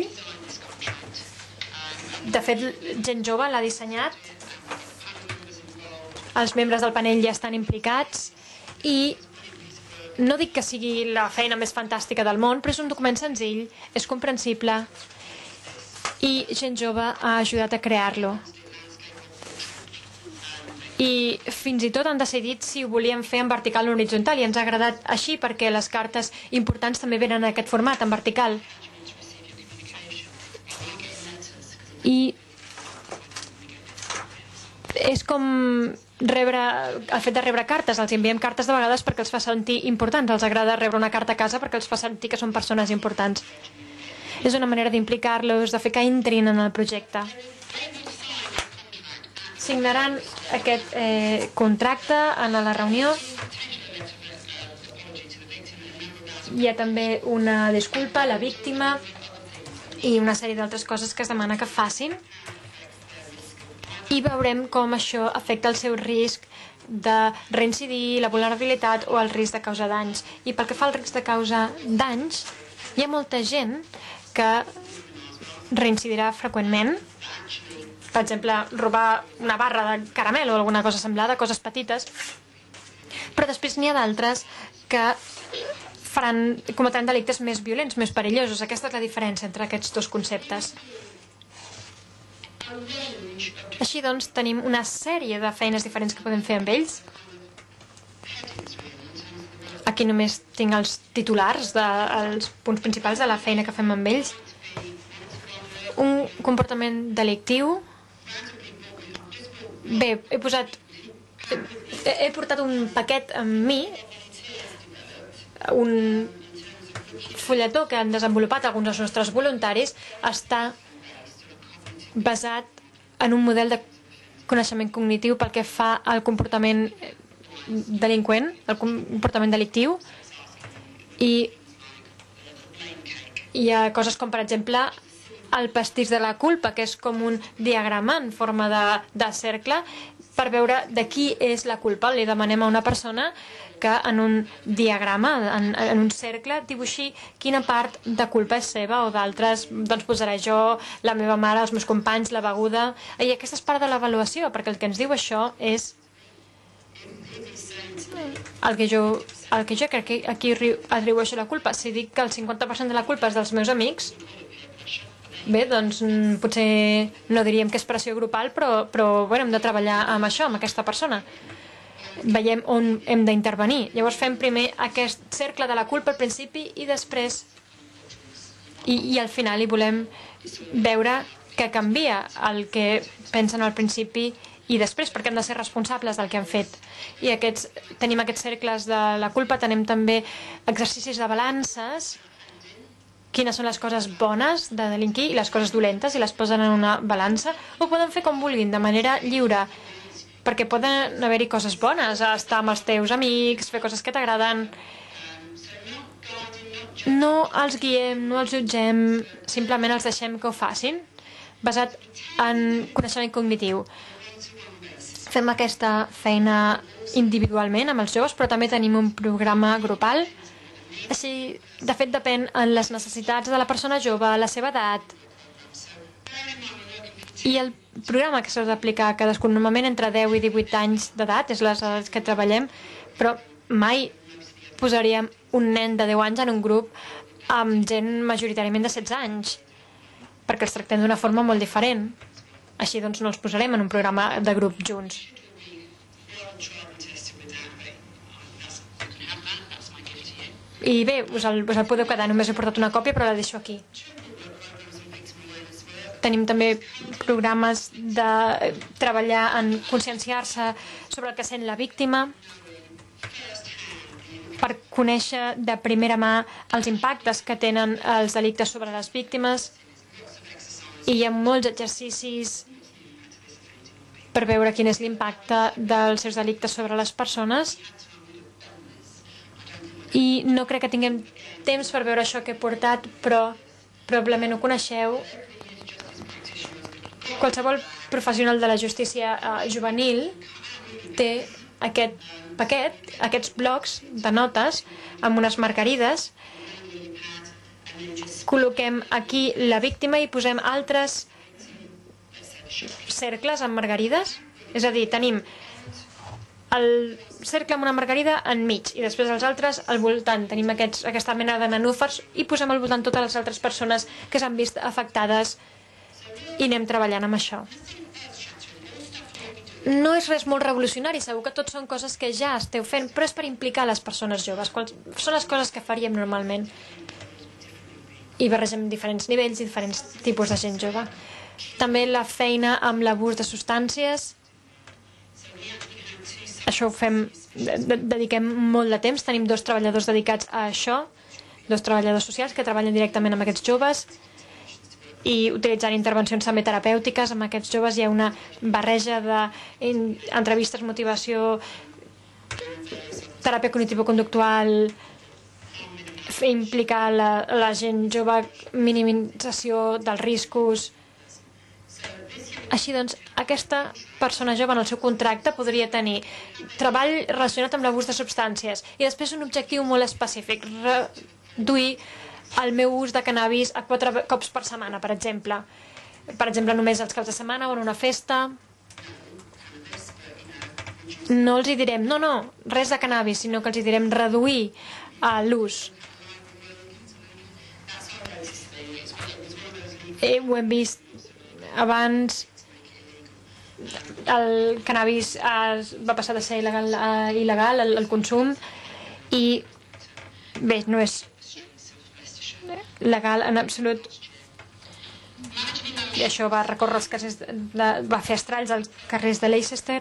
De fet, gent jove l'ha dissenyat. Els membres del panell ja estan implicats i no dic que sigui la feina més fantàstica del món, però és un document senzill, és comprensible i gent jove ha ajudat a crear-lo. I fins i tot han decidit si ho volien fer en vertical o en horitzontal i ens ha agradat així perquè les cartes importants també venen en aquest format, en vertical. I és com el fet de rebre cartes. Els enviem cartes de vegades perquè els fa sentir importants. Els agrada rebre una carta a casa perquè els fa sentir que són persones importants. És una manera d'implicar-los, de fer que entrin en el projecte. Signaran aquest contracte en la reunió. Hi ha també una disculpa a la víctima i una sèrie d'altres coses que es demana que facin. I veurem com això afecta el seu risc de reincidir, la vulnerabilitat o el risc de causar danys. I pel que fa al risc de causar danys, hi ha molta gent que reincidirà freqüentment. Per exemple, robar una barra de caramel o alguna cosa semblada, coses petites. Però després n'hi ha d'altres que cometran delictes més violents, més perillosos. Aquesta és la diferència entre aquests dos conceptes. Així doncs, tenim una sèrie de feines diferents que podem fer amb ells. Aquí només tinc els titulars dels punts principals de la feina que fem amb ells. Un comportament delictiu. Bé, he portat un paquet amb mi, un fulletó que han desenvolupat alguns dels nostres voluntaris, està basat en un model de coneixement cognitiu pel que fa al comportament delinqüent, el comportament delictiu, i hi ha coses com, per exemple, el pastís de la culpa, que és com un diagrama en forma de cercle, per veure de qui és la culpa. Li demanem a una persona que en un diagrama, en un cercle, dibuixi quina part de culpa és seva o d'altres, doncs posarà jo, la meva mare, els meus companys, la beguda. I aquesta és part de l'avaluació, perquè el que ens diu això és el que jo crec que aquí atribueixo la culpa. Si dic que el 50% de la culpa és dels meus amics, bé, doncs potser no diríem que és pressió grupal, però bueno, hem de treballar amb això, amb aquesta persona. Veiem on hem d'intervenir. Llavors fem primer aquest cercle de la culpa al principi i després i al final hi volem veure que canvia el que pensen al principi i després, perquè hem de ser responsables del que han fet. I tenim aquests cercles de la culpa, tenim també exercicis de balances, quines són les coses bones de delinquir i les coses dolentes, i les posen en una balança. Ho poden fer com vulguin, de manera lliure, perquè poden haver-hi coses bones, estar amb els teus amics, fer coses que t'agraden. No els guiem, no els jutgem, simplement els deixem que ho facin, basat en coneixement cognitiu. Fem aquesta feina individualment amb els joves, però també tenim un programa grupal. Així, de fet, depèn en les necessitats de la persona jove, la seva edat. I el programa que s'ha d'aplicar a cadascun, normalment entre 10 i 18 anys d'edat, és les edats que treballem, però mai posaríem un nen de 10 anys en un grup amb gent majoritàriament de 16 anys, perquè els tractem d'una forma molt diferent. Així doncs no els posarem en un programa de grup junts. I bé, us el podeu quedar, només he portat una còpia però la deixo aquí. Tenim també programes de treballar en conscienciar-se sobre el que sent la víctima, per conèixer de primera mà els impactes que tenen els delictes sobre les víctimes. I hi ha molts exercicis per veure quin és l'impacte dels seus delictes sobre les persones. I no crec que tinguem temps per veure això que he portat, però probablement ho coneixeu. Qualsevol professional de la justícia juvenil té aquest paquet, aquests blocs de notes amb unes margarides. Col·loquem aquí la víctima i posem altres cercles amb margarides. És a dir, tenim el cercle amb una margarida enmig i després els altres al voltant. Tenim aquesta mena de nenúfars i posem al voltant totes les altres persones que s'han vist afectades i anem treballant amb això. No és res molt revolucionari, segur que tot són coses que ja esteu fent, però és per implicar les persones joves. Són les coses que faríem normalment. I barregem diferents nivells i diferents tipus de gent jove. També la feina amb l'abús de substàncies. Això ho fem, dediquem molt de temps. Tenim 2 treballadors dedicats a això, 2 treballadors socials que treballen directament amb aquests joves i utilitzant intervencions també terapèutiques amb aquests joves. Hi ha una barreja d'entrevistes, motivació, teràpia cognitivo-conductual, implicar la gent jove, minimització dels riscos. Així doncs, aquesta persona jove en el seu contracte podria tenir treball relacionat amb l'abús de substàncies i després un objectiu molt específic, reduir el meu ús de cannabis a 4 cops per setmana, per exemple. Per exemple, només els caps de setmana o en una festa. No els hi direm, no, res de cannabis, sinó que els hi direm reduir l'ús. Ho hem vist abans, el cannabis va passar de ser il·legal, el consum, i bé, no és legal en absolut. I això va recórrer els carrers, va fer estralls als carrers de Leicester.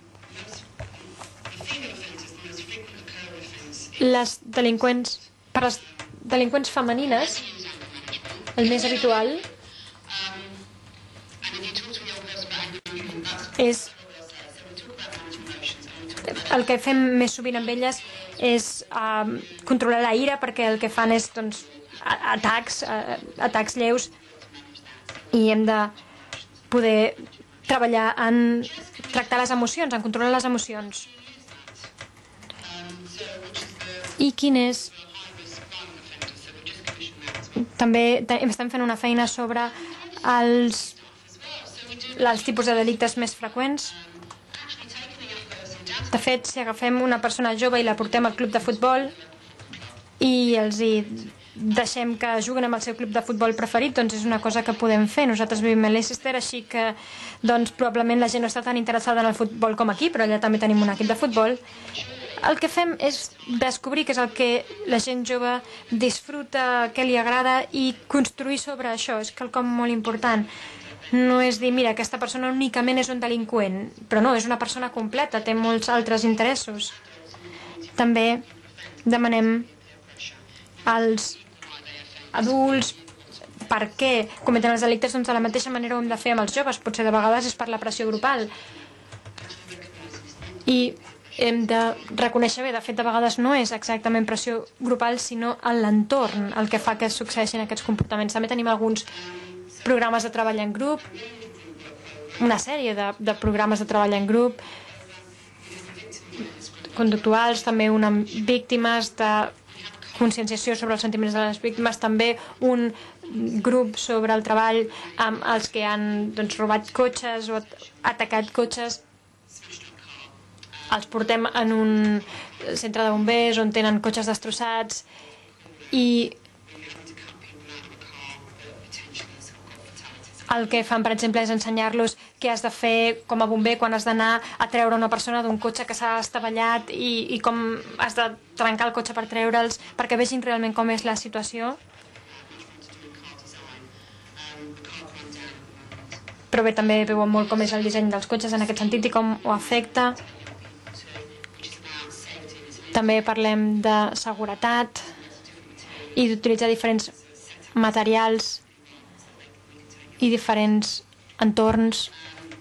Per les delinqüents femenines, el més habitual és el que fem més sovint amb elles és controlar la ira, perquè el que fan és atacs lleus, i hem de poder treballar en tractar les emocions, en controlar les emocions. I quin és... També estem fent una feina sobre els tipus de delictes més freqüents. De fet, si agafem una persona jove i la portem al club de futbol i els deixem que juguen amb el seu club de futbol preferit, doncs és una cosa que podem fer. Nosaltres vivim a Leicester, així que doncs, probablement la gent no està tan interessada en el futbol com aquí, però allà també tenim un equip de futbol. El que fem és descobrir què és el que la gent jove disfruta, què li agrada, i construir sobre això. És quelcom molt important. No és dir, mira, aquesta persona únicament és un delinqüent, però no, és una persona completa, té molts altres interessos. També demanem als adults per què cometen els delictes, doncs de la mateixa manera ho hem de fer amb els joves. Potser de vegades és per la pressió grupal. I hem de reconèixer bé, de fet, de vegades no és exactament pressió grupal, sinó l'entorn el que fa que succeeixin aquests comportaments. També tenim alguns programes de treball en grup, una sèrie de programes de treball en grup, conductuals, també una amb víctimes, de conscienciació sobre els sentiments de les víctimes, també un grup sobre el treball amb els que han robat cotxes o atacat cotxes. Els portem en un centre de bombers on tenen cotxes destrossats i el que fan, per exemple, és ensenyar-los què has de fer com a bomber quan has d'anar a treure una persona d'un cotxe que s'ha estavellat i com has de trencar el cotxe per treure'ls, perquè vegin realment com és la situació. Però bé, també veuen molt com és el disseny dels cotxes en aquest sentit i com ho afecta. També parlem de seguretat i d'utilitzar diferents materials i diferents entorns.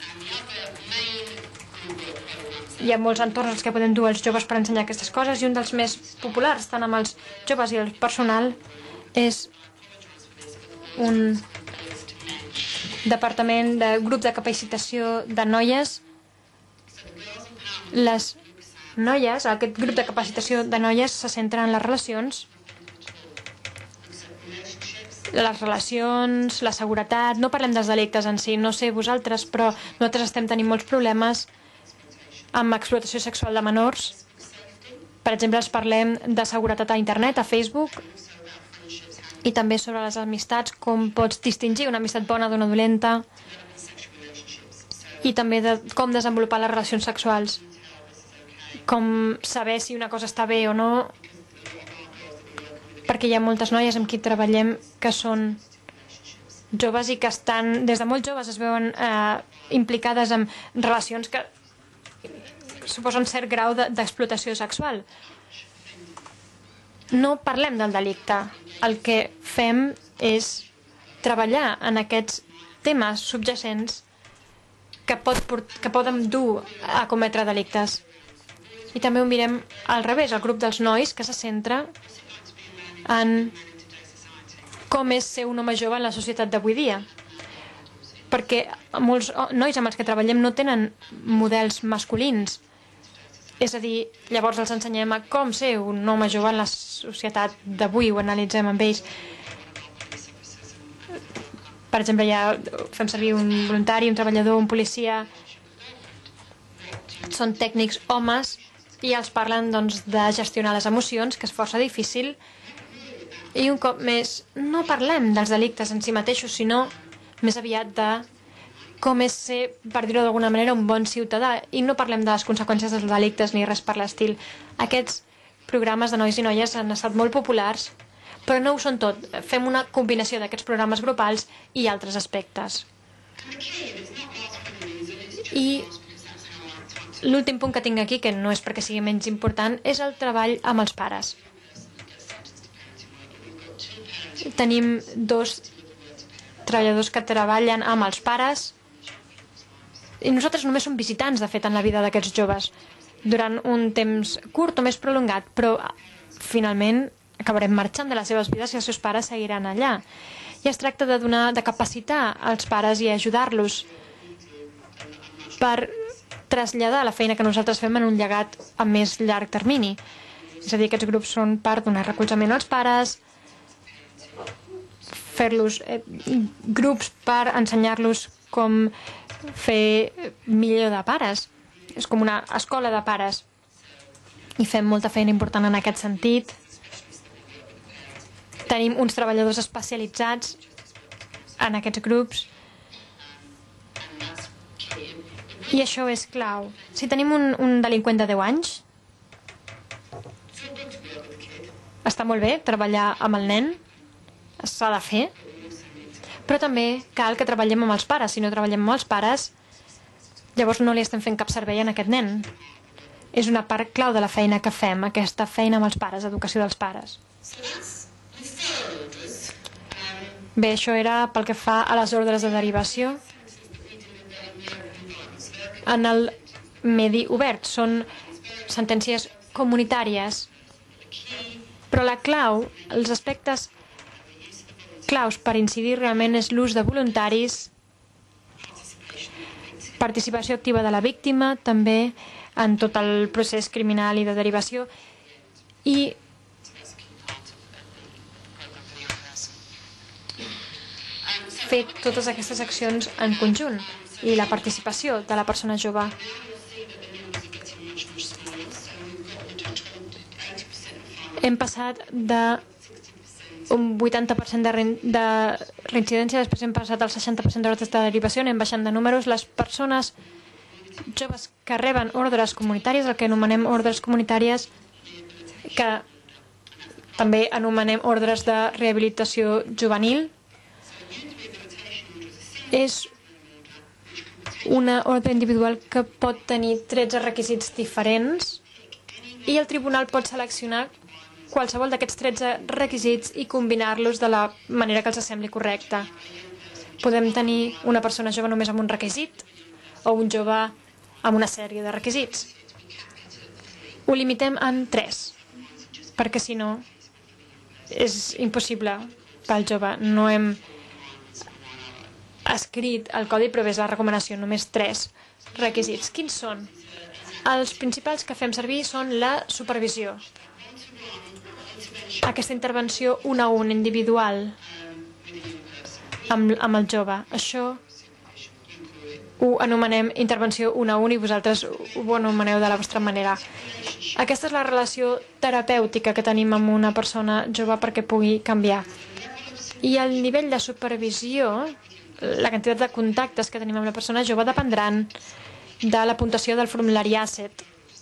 Hi ha molts entorns als que podem dur els joves per ensenyar aquestes coses, i un dels més populars, tant amb els joves i el personal, és un departament de grup de capacitació de noies. Les noies, aquest grup de capacitació de noies se centra en les relacions, la seguretat. No parlem dels delictes en si, no sé vosaltres, però nosaltres estem tenint molts problemes amb explotació sexual de menors. Per exemple, els parlem de seguretat a internet, a Facebook, i també sobre les amistats, com pots distingir una amistat bona d'una dolenta, i també de com desenvolupar les relacions sexuals, com saber si una cosa està bé o no, perquè hi ha moltes noies amb qui treballem que són joves i que estan, des de molt joves es veuen implicades en relacions que suposen cert grau d'explotació sexual. No parlem del delicte. El que fem és treballar en aquests temes subjacents que poden dur a cometre delictes. I també ho mirem al revés, el grup dels nois, que se centra en com és ser un home jove en la societat d'avui dia. Perquè molts nois amb els que treballem no tenen models masculins. És a dir, llavors els ensenyem a com ser un home jove en la societat d'avui, ho analitzem amb ells. Per exemple, ja fem servir un voluntari, un treballador, un policia. Són tècnics homes i els parlen doncs, de gestionar les emocions, que és força difícil. I un cop més, no parlem dels delictes en si mateixos, sinó més aviat de com és ser, per dir-ho d'alguna manera, un bon ciutadà. I no parlem de les conseqüències dels delictes ni res per l'estil. Aquests programes de nois i noies han estat molt populars, però no ho són tot. Fem una combinació d'aquests programes grupals i altres aspectes. I l'últim punt que tinc aquí, que no és perquè sigui menys important, és el treball amb els pares. Tenim 2 treballadors que treballen amb els pares i nosaltres només som visitants, de fet, en la vida d'aquests joves durant un temps curt o més prolongat, però finalment acabarem marxant de les seves vides i els seus pares seguiran allà. I es tracta de capacitar els pares i ajudar-los per traslladar la feina que nosaltres fem en un llegat a més llarg termini. És a dir, aquests grups són part d'un recolzament als pares, fer-los grups per ensenyar-los com fer millor de pares. És com una escola de pares. I fem molta feina important en aquest sentit. Tenim uns treballadors especialitzats en aquests grups. I això és clau. Si tenim un delinqüent de 10 anys, està molt bé treballar amb el nen, s'ha de fer, però també cal que treballem amb els pares. Si no treballem amb els pares, llavors no li estem fent cap servei a aquest nen. És una part clau de la feina que fem, aquesta feina amb els pares, educació dels pares. Bé, això era pel que fa a les ordres de derivació. En el medi obert són sentències comunitàries, però la clau, els aspectes claus per incidir realment és l'ús de voluntaris, participació activa de la víctima, també en tot el procés criminal i de derivació, i fer totes aquestes accions en conjunt i la participació de la persona jove. Hem passat d'un 80% de reincidència, després hem passat al 60% d'ordres de derivació, anem baixant de números. Les persones joves que reben ordres comunitàries, el que anomenem ordres comunitàries, que també anomenem ordres de rehabilitació juvenil, és una ordre individual que pot tenir 13 requisits diferents i el tribunal pot seleccionar qualsevol d'aquests 13 requisits i combinar-los de la manera que els sembli correcta. Podem tenir una persona jove només amb un requisit o un jove amb una sèrie de requisits. Ho limitem en 3, perquè si no és impossible pel jove. No hem escrit el codi, però és la recomanació, només 3 requisits. Quins són? Els principals que fem servir són la supervisió. Aquesta intervenció 1 a 1, individual, amb el jove. Això ho anomenem intervenció 1 a 1 i vosaltres ho anomeneu de la vostra manera. Aquesta és la relació terapèutica que tenim amb una persona jove perquè pugui canviar. I el nivell de supervisió, la quantitat de contactes que tenim amb la persona jove dependran de la puntuació del formulari ASSET.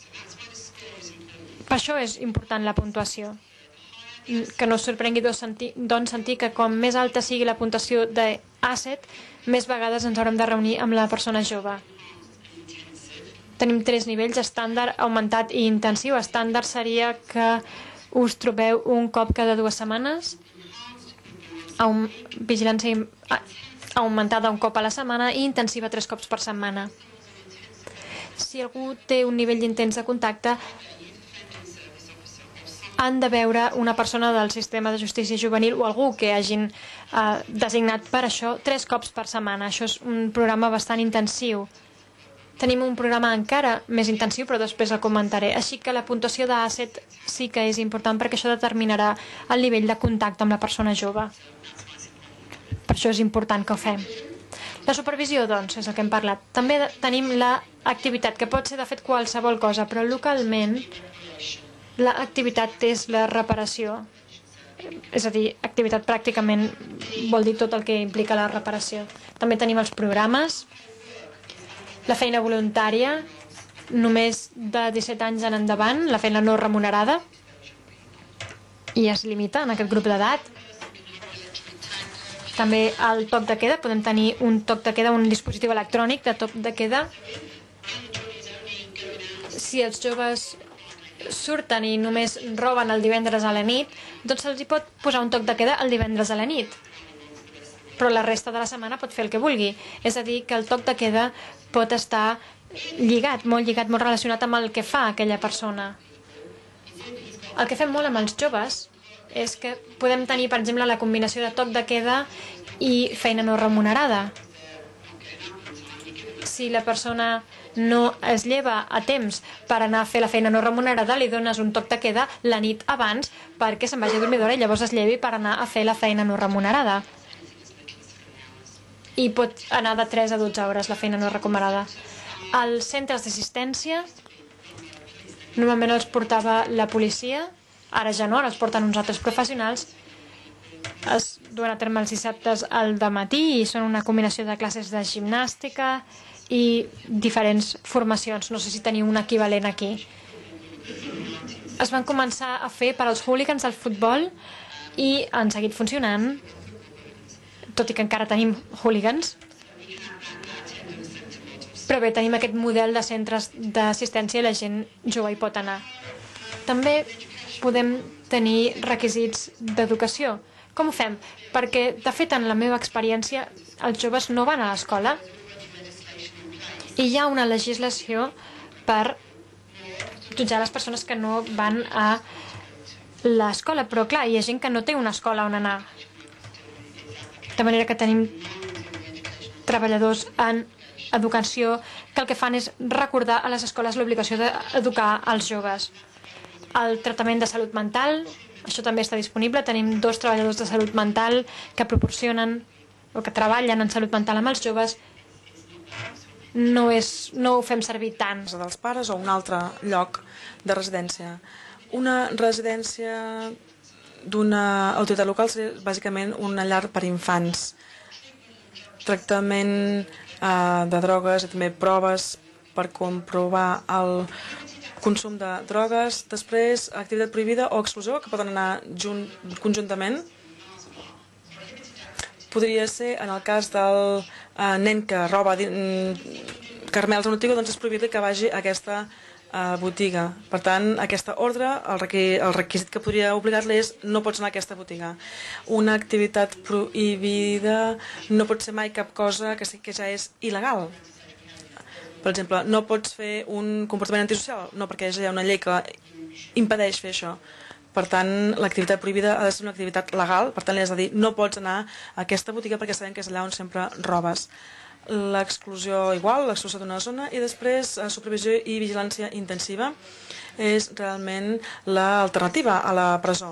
Per això és important la puntuació. Que no us sorprengui doncs sentir que com més alta sigui la puntuació d'ASSET, més vegades ens haurem de reunir amb la persona jove. Tenim 3 nivells, estàndard, augmentat i intensiu. Estàndard seria que us trobeu un cop cada 2 setmanes, vigilància augmentada un cop a la setmana i intensiva 3 cops per setmana. Si algú té un nivell intens de contacte, han de veure una persona del sistema de justícia juvenil o algú que hagin designat per això 3 cops per setmana. Això és un programa bastant intensiu. Tenim un programa encara més intensiu, però després el comentaré. Així que la puntuació d'ASSET sí que és important perquè això determinarà el nivell de contacte amb la persona jove. Per això és important que ho fem. La supervisió, doncs, és el que hem parlat. També tenim l'activitat, que pot ser de fet qualsevol cosa, però localment l'activitat és la reparació. És a dir, activitat pràcticament vol dir tot el que implica la reparació. També tenim els programes, la feina voluntària, només de 17 anys en endavant, la feina no remunerada, i es limita en aquest grup d'edat. També el toc de queda, podem tenir un toc de queda, un dispositiu electrònic de toc de queda. Si els joves surten i només roben el divendres a la nit, doncs se'ls hi pot posar un toc de queda el divendres a la nit. Però la resta de la setmana pot fer el que vulgui. És a dir, que el toc de queda pot estar lligat, molt relacionat amb el que fa aquella persona. El que fem molt amb els joves és que podem tenir, per exemple, la combinació de toc de queda i feina no remunerada. Si la persona no es lleva a temps per anar a fer la feina no remunerada, li dones un toc de queda la nit abans perquè se'n vagi a dormir d'hora i llavors es llevi per anar a fer la feina no remunerada. I pot anar de 3 a 12 hores la feina no recomanada. Als centres d'assistència normalment els portava la policia, ara ja no, ara els porten uns altres professionals. Es duen a terme els dissabtes al dematí i són una combinació de classes de gimnàstica i diferents formacions. No sé si teniu un equivalent aquí. Es van començar a fer per als hooligans del futbol i han seguit funcionant, tot i que encara tenim hooligans. Però bé, tenim aquest model de centres d'assistència i la gent jove hi pot anar. També podem tenir requisits d'educació. Com ho fem? Perquè, de fet, en la meva experiència, els joves no van a l'escola i hi ha una legislació per jutjar les persones que no van a l'escola. Però, clar, hi ha gent que no té una escola on anar. De manera que tenim treballadors en educació que el que fan és recordar a les escoles l'obligació d'educar els joves. El tractament de salut mental, això també està disponible. Tenim 2 treballadors de salut mental que proporcionen o que treballen en salut mental amb els joves. No ho fem servir tant. Dels pares o un altre lloc de residència. Una residència d'una autoritat local seria bàsicament una llar per infants. Tractament de drogues i també proves per comprovar el consum de drogues. Després, activitat prohibida o exclusió, que poden anar conjuntament. Podria ser, en el cas del nen que roba caramels a una botiga, doncs és prohibit que vagi a aquesta botiga. Per tant, aquesta ordre, el requisit que podria obligar-li és no pots anar a aquesta botiga. Una activitat prohibida no pot ser mai cap cosa que ja és il·legal. Per exemple, no pots fer un comportament antisocial, no, perquè ja hi ha una llei que impedeix fer això. Per tant, l'activitat prohibida ha de ser una activitat legal, per tant, li has de dir no pots anar a aquesta botiga perquè sabem que és allà on sempre robes. L'exclusió igual, l'exclusió d'una zona, i després supervisió i vigilància intensiva és realment l'alternativa a la presó.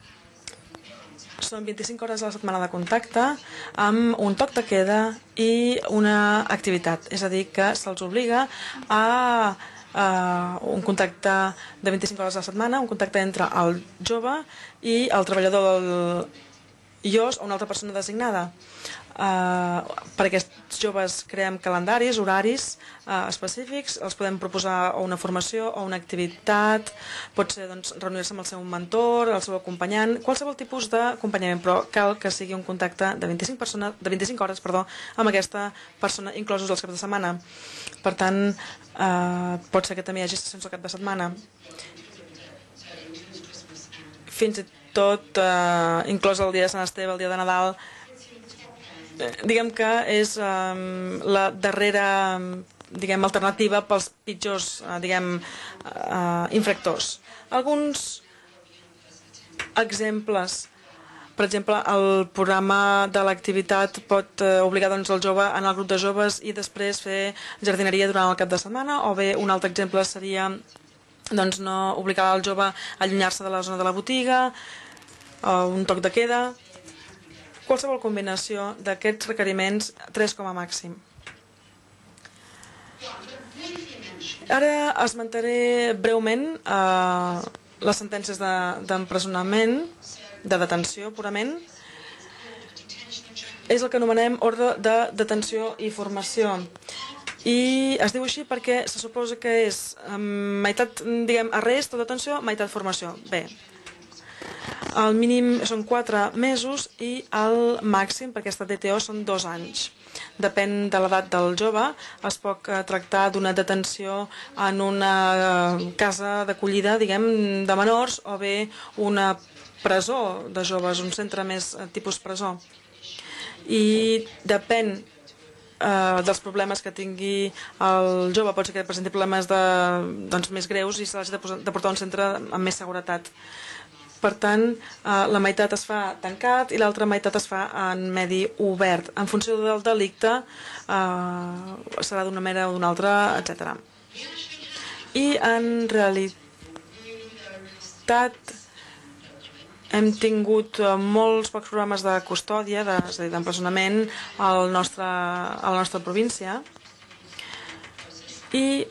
Són 25 hores a la setmana de contacte amb un toc de queda i una activitat, és a dir, que se'ls obliga a un contacte de 25 hores a la setmana, un contacte entre el jove i el treballador del IOS o una altra persona designada. Per aquests joves creem calendaris, horaris específics, els podem proposar o una formació o una activitat, pot ser doncs, reunir-se amb el seu mentor, el seu acompanyant, qualsevol tipus d'acompanyament, però cal que sigui un contacte de 25 hores amb aquesta persona, inclosos els caps de setmana. Per tant, pot ser que també hi hagi sessions al cap de setmana. Fins i tot, inclòs el dia de Sant Esteve, el dia de Nadal, diguem que és la darrera alternativa pels pitjors infractors. Alguns exemples. Per exemple, el programa de l'activitat pot obligar el jove a anar al grup de joves i després fer jardineria durant el cap de setmana, o bé un altre exemple seria no obligar el jove a allunyar-se de la zona de la botiga, o un toc de queda. Qualsevol combinació d'aquests requeriments, 3 com a màxim. Ara esmentaré breument les sentències d'empresonament, de detenció purament. És el que anomenem ordre de detenció i formació. I es diu així perquè se suposa que és meitat arrest o detenció, meitat formació. Bé, el mínim són 4 mesos i el màxim per aquesta DTO són 2 anys. Depèn de l'edat del jove, es pot tractar d'una detenció en una casa d'acollida, de menors, o bé una presó de joves, un centre més tipus presó. I depèn dels problemes que tingui el jove, pot ser que presenti problemes més greus i s'hagi de portar a un centre amb més seguretat. Per tant, la meitat es fa tancat i l'altra meitat es fa en medi obert. En funció del delicte serà d'una manera o d'una altra, etc. I en realitat hem tingut molts pocs programes de custòdia, és a dir, d'empresonament a la nostra província, i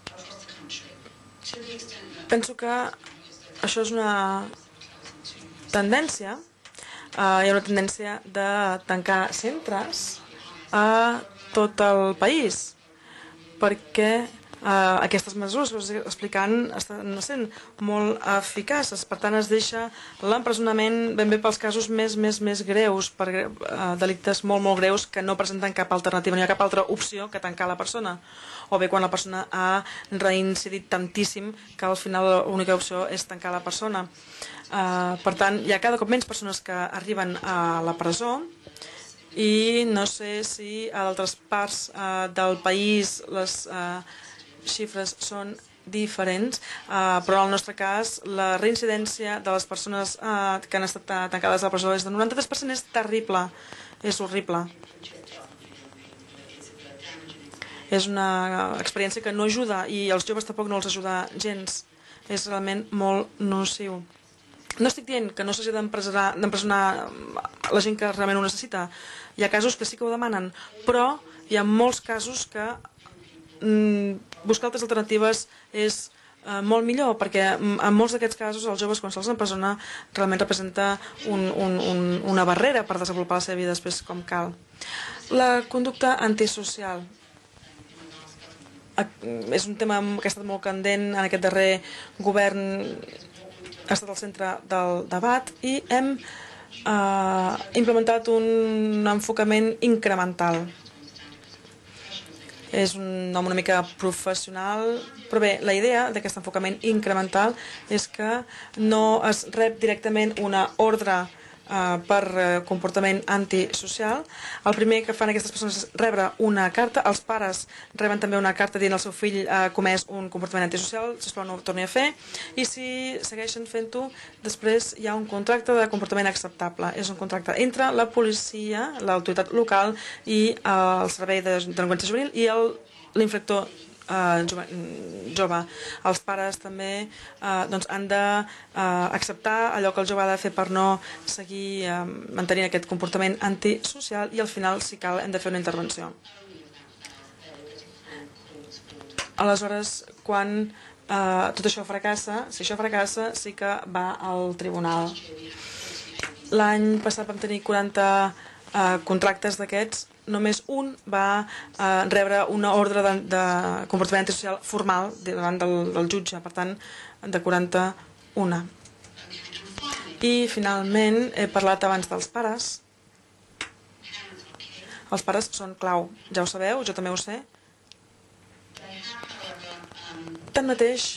penso que això és una tendència. Hi ha una tendència de tancar centres a tot el país, perquè aquestes mesures que us estic explicant estan sent molt eficaces. Per tant, es deixa l'empresonament ben bé pels casos més greus, per delictes molt greus que no presenten cap alternativa, no hi ha cap altra opció que tancar la persona, o bé quan la persona ha reincidit tantíssim que al final l'única opció és tancar la persona. Per tant, hi ha cada cop menys persones que arriben a la presó, i no sé si a d'altres parts del país les xifres són diferents, però en el nostre cas la reincidència de les persones que han estat tancades a la presó és del 93%. És terrible, és horrible. És una experiència que no ajuda, i els joves tampoc no els ajuda gens. És realment molt nociu. No estic dient que no s'hagi d'empresonar la gent que realment ho necessita. Hi ha casos que sí que ho demanen, però hi ha molts casos que buscar altres alternatives és molt millor, perquè en molts d'aquests casos els joves, quan se'ls empresona, realment representa una barrera per desenvolupar la seva vida després com cal. La conducta antisocial és un tema que ha estat molt candent en aquest darrer govern, ha estat al centre del debat, i hem implementat un enfocament incremental. És un nom una mica professional, però bé, la idea d'aquest enfocament incremental és que no es rep directament una ordre per comportament antisocial. El primer que fan aquestes persones és rebre una carta. Els pares reben també una carta dient el seu fill ha comès un comportament antisocial, sisplau no ho torni a fer, i si segueixen fent-ho, després hi ha un contracte de comportament acceptable. És un contracte entre la policia, l'autoritat local, i el servei de delinqüència juvenil i l'infractor jove. Els pares també han d'acceptar allò que el jove ha de fer per no seguir mantenint aquest comportament antisocial, i al final, si cal, hem de fer una intervenció. Aleshores, quan tot això fracassa, si això fracassa, sí que va al tribunal. L'any passat vam tenir 40 contractes d'aquests. Només un va rebre una ordre de comportament antisocial formal davant del jutge, per tant, de 41. I, finalment, he parlat abans dels pares. Els pares són clau, ja ho sabeu, jo també ho sé. Tanmateix,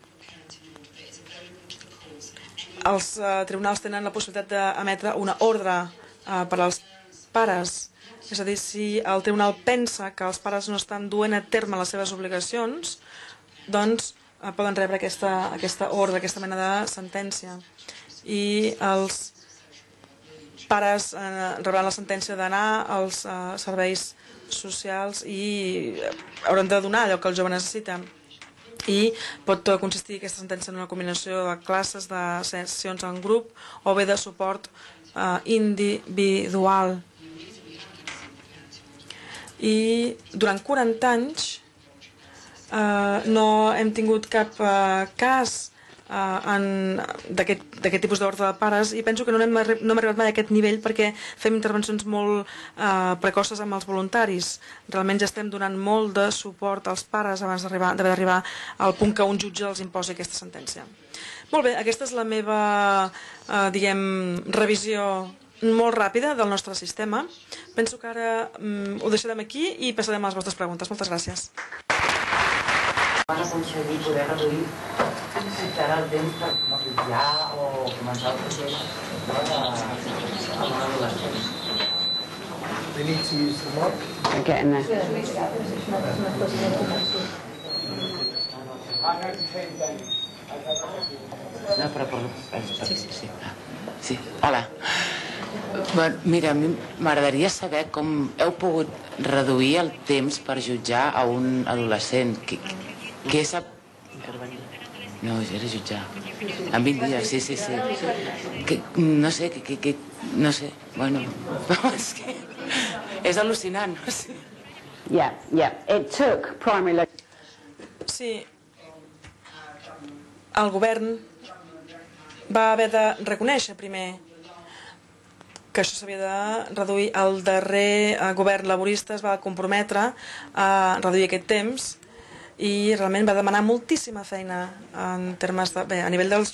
els tribunals tenen la possibilitat d'emetre una ordre per als pares. És a dir, si el tribunal pensa que els pares no estan duent a terme les seves obligacions, doncs poden rebre aquesta ordre, aquesta mena de sentència. I els pares rebran la sentència d'anar als serveis socials i hauran de donar allò que el jove necessita. I pot consistir aquesta sentència en una combinació de classes, de sessions en grup, o bé de suport individual. I durant 40 anys no hem tingut cap cas d'aquest tipus d'ordre de pares, i penso que no hem arribat mai a aquest nivell perquè fem intervencions molt precoces amb els voluntaris. Realment ja estem donant molt de suport als pares abans d'haver d'arribar al punt que un jutge els imposi aquesta sentència. Molt bé, aquesta és la meva revisió molt ràpida del nostre sistema. Penso que ara ho deixarem aquí i passarem a les vostres preguntes. Moltes gràcies. Van aconseguir poder reduir fins ara el temps per maquillar o començar el procés amb un adolescent. They need to use the mark. I'm getting there. No, però... Sí. Sí, hola. Mira, a mi m'agradaria saber com heu pogut reduir el temps per jutjar a un adolescent. Què és... No, era jutjar. En 20 dies, sí. No sé, no sé, bueno... És al·lucinant, no sé. Yeah. It took primary... Sí, el govern va haver de reconèixer primer que això s'havia de reduir. El darrer govern laborista es va comprometre a reduir aquest temps i realment va demanar moltíssima feina en termes de, a nivell dels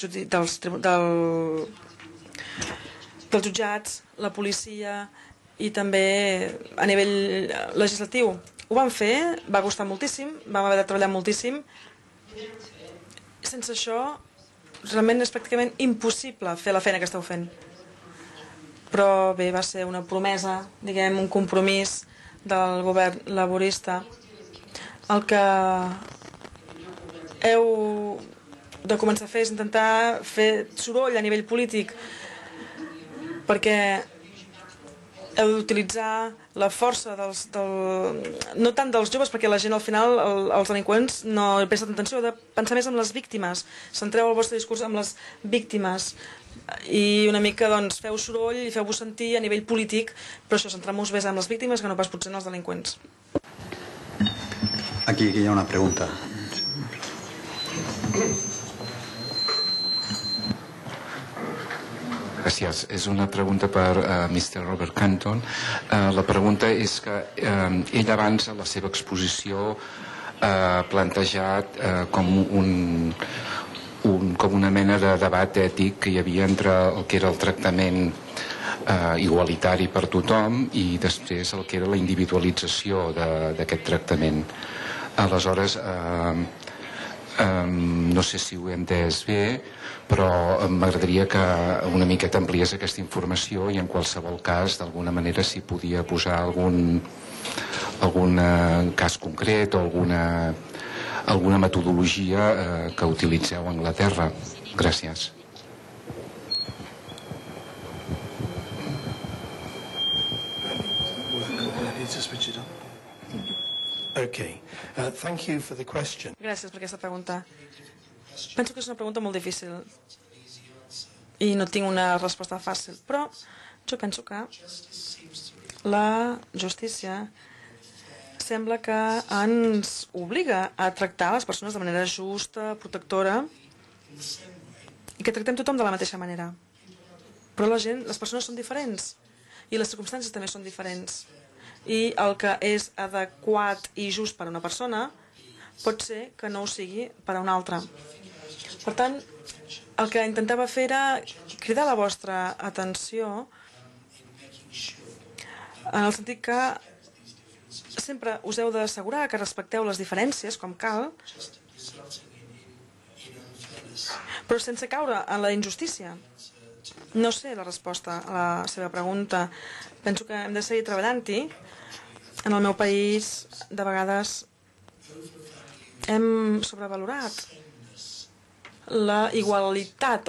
jutjats, la policia i també a nivell legislatiu. Ho van fer, va costar moltíssim, vam haver de treballar moltíssim. Sense això realment és pràcticament impossible fer la feina que esteu fent. Però bé, va ser una promesa, diguem, un compromís del govern laborista. El que heu de començar a fer és intentar fer soroll a nivell polític, perquè heu d'utilitzar la força no tant dels joves, perquè la gent al final, els delinqüents, no presten atenció, heu de pensar més en les víctimes. Centreu el vostre discurs en les víctimes i una mica doncs, feu soroll i feu-vos sentir a nivell polític, però això, centrem-vos més en les víctimes que no pas potser en els delinqüents. Aquí hi ha una pregunta. Gràcies. És una pregunta per Mr. Robert Canton. La pregunta és que ell abans a la seva exposició ha plantejat com una mena de debat ètic que hi havia entre el que era el tractament igualitari per tothom i després el que era la individualització d'aquest tractament. Aleshores, no sé si ho he entès bé, però m'agradaria que una miqueta ampliés aquesta informació i en qualsevol cas, d'alguna manera, si podia posar algun cas concret o alguna metodologia que utilitzeu a Anglaterra. Gràcies. Gràcies per aquesta pregunta. Penso que és una pregunta molt difícil i no tinc una resposta fàcil, però jo penso que la justícia sembla que ens obliga a tractar les persones de manera justa, protectora i que tractem tothom de la mateixa manera. Però les persones són diferents i les circumstàncies també són diferents. I el que és adequat i just per a una persona pot ser que no ho sigui per a una altra. Per tant, el que intentava fer era cridar la vostra atenció en el sentit que sempre us heu d'assegurar que respecteu les diferències com cal, però sense caure en la injustícia. No sé la resposta a la seva pregunta. Penso que hem de seguir treballant-hi. En el meu país, de vegades, hem sobrevalorat la igualtat.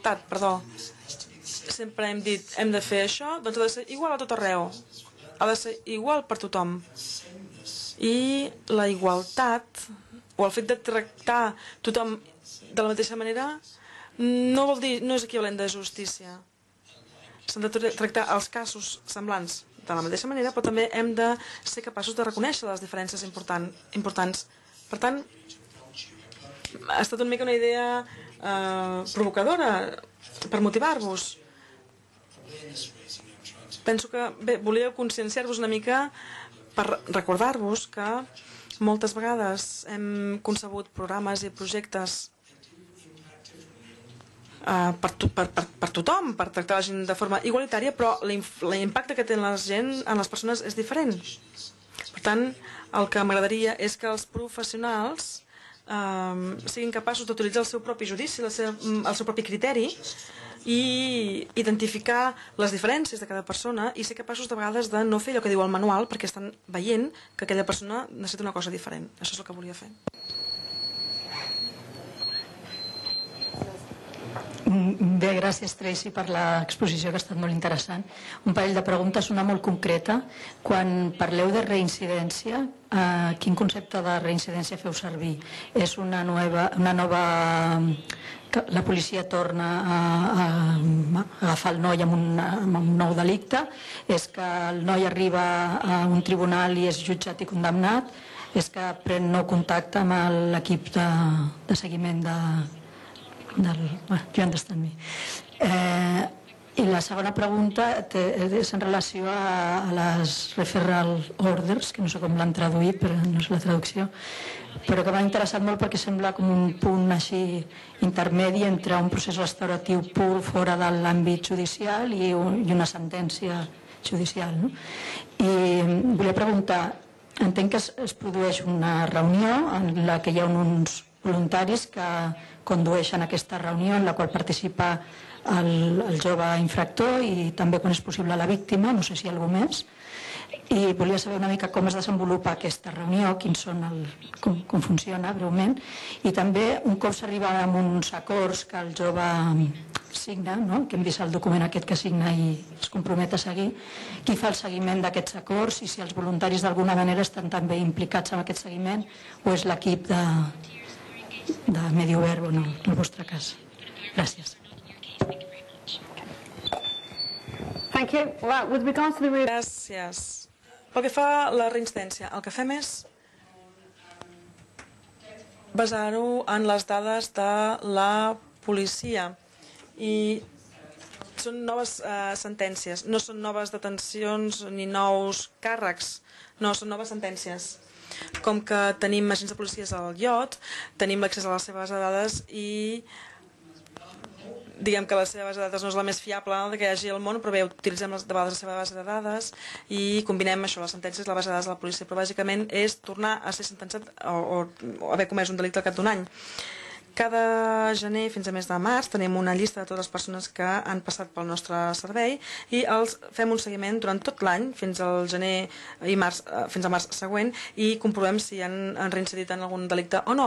Sempre hem dit, hem de fer això, doncs ha de ser igual a tot arreu. Ha de ser igual per tothom. I la igualtat, o el fet de tractar tothom de la mateixa manera, no és equivalent de justícia. S'han de tractar els casos semblants de la mateixa manera, però també hem de ser capaços de reconèixer les diferències importants. Per tant, ha estat una mica una idea provocadora per motivar-vos. Penso que, bé, volíeu conscienciar-vos una mica per recordar-vos que moltes vegades hem concebut programes i projectes per tothom, per tractar la gent de forma igualitària, però l'impacte que té la gent en les persones és diferent. Per tant, el que m'agradaria és que els professionals siguin capaços d'utilitzar el seu propi judici, el seu propi criteri i identificar les diferències de cada persona i ser capaços de vegades de no fer allò que diu el manual perquè estan veient que aquella persona necessita una cosa diferent. Això és el que volia fer. Bé, gràcies, Tracy, per l'exposició, que ha estat molt interessant. Un parell de preguntes, una molt concreta. Quan parleu de reincidència, quin concepte de reincidència feu servir? És una nova... La policia torna a agafar el noi amb un nou delicte? És que el noi arriba a un tribunal i és jutjat i condemnat? És que pren nou contacte amb l'equip de seguiment You understand me. I la segona pregunta és en relació a les referral orders, que no sé com l'han traduït, però no és la traducció, però que m'ha interessat molt perquè sembla com un punt així intermedi entre un procés restauratiu pur fora de l'àmbit judicial i una sentència judicial. I volia preguntar, entenc que es produeix una reunió en la que hi ha uns voluntaris que condueixen aquesta reunió en la qual participa el jove infractor i també, quan és possible, la víctima, no sé si hi ha algú més. I volia saber una mica com es desenvolupa aquesta reunió, com funciona breument, i també un cop s'arriba a uns acords que el jove signa, que hem vist el document aquest que signa i es compromet a seguir, qui fa el seguiment d'aquests acords i si els voluntaris d'alguna manera estan també implicats en aquest seguiment o és l'equip de Medi Obert, en el vostre cas. Gràcies. Gràcies. Pel que fa a la reincidència, el que fem és basar-ho en les dades de la policia i són noves sentències, no són noves detencions ni nous càrrecs, no, són noves sentències. Com que tenim agents de policies al iot, tenim l'accés a les seves dades i diguem que la seva base de dades no és la més fiable que hi hagi al món, però bé, utilitzem de vegades la seva base de dades i combinem això, les sentències, la base de dades de la policia, però bàsicament és tornar a ser sentenciat o haver comès un delicte al cap d'un any. Cada gener fins a mes de març tenim una llista de totes les persones que han passat pel nostre servei i els fem un seguiment durant tot l'any fins al gener i març, fins al març següent, i comprovem si han reincidit en algun delicte o no.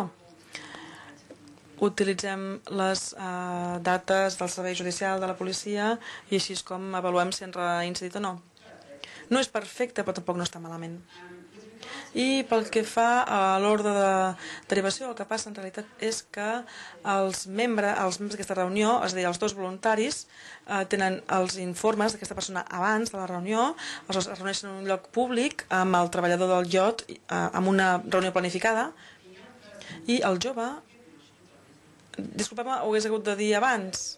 Utilitzem les dates del servei judicial de la policia i així és com avaluem si han reincidit o no. No és perfecte, però tampoc no està malament. I pel que fa a l'ordre de derivació, el que passa en realitat és que els membres d'aquesta reunió, és a dir, els dos voluntaris, tenen els informes d'aquesta persona abans de la reunió, es reuneixen en un lloc públic amb el treballador del iot, amb una reunió planificada, i el jove, disculpeu-me, ho hagués hagut de dir abans,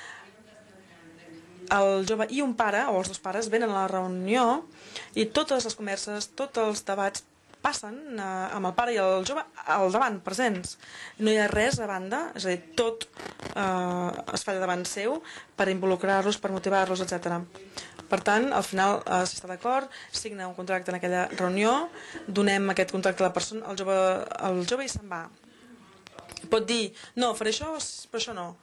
el jove i un pare, o els dos pares, venen a la reunió i totes les converses, tots els debats passen amb el pare i el jove al davant, presents. No hi ha res a banda, és a dir, tot es fa davant seu per involucrar-los, per motivar-los, etc. Per tant, al final, si està d'acord, signa un contracte en aquella reunió, donem aquest contracte a la persona, el jove i se'n va. Pot dir, no, faré això, però això no.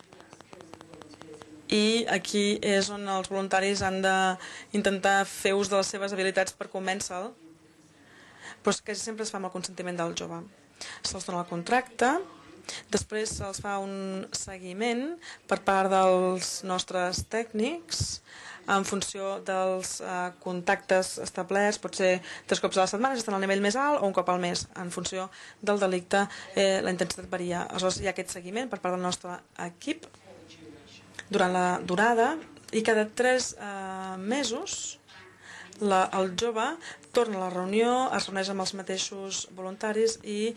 I aquí és on els voluntaris han d'intentar fer ús de les seves habilitats per convèncer-lo, però quasi sempre es fa amb el consentiment del jove. Se'ls dona el contracte, després se'ls fa un seguiment per part dels nostres tècnics en funció dels contactes establerts, pot ser 3 cops a la setmana, estan al nivell més alt, o un cop al mes. En funció del delicte, la intensitat varia. Aleshores, hi ha aquest seguiment per part del nostre equip durant la durada, i cada 3 mesos el jove torna a la reunió, es reuneix amb els mateixos voluntaris i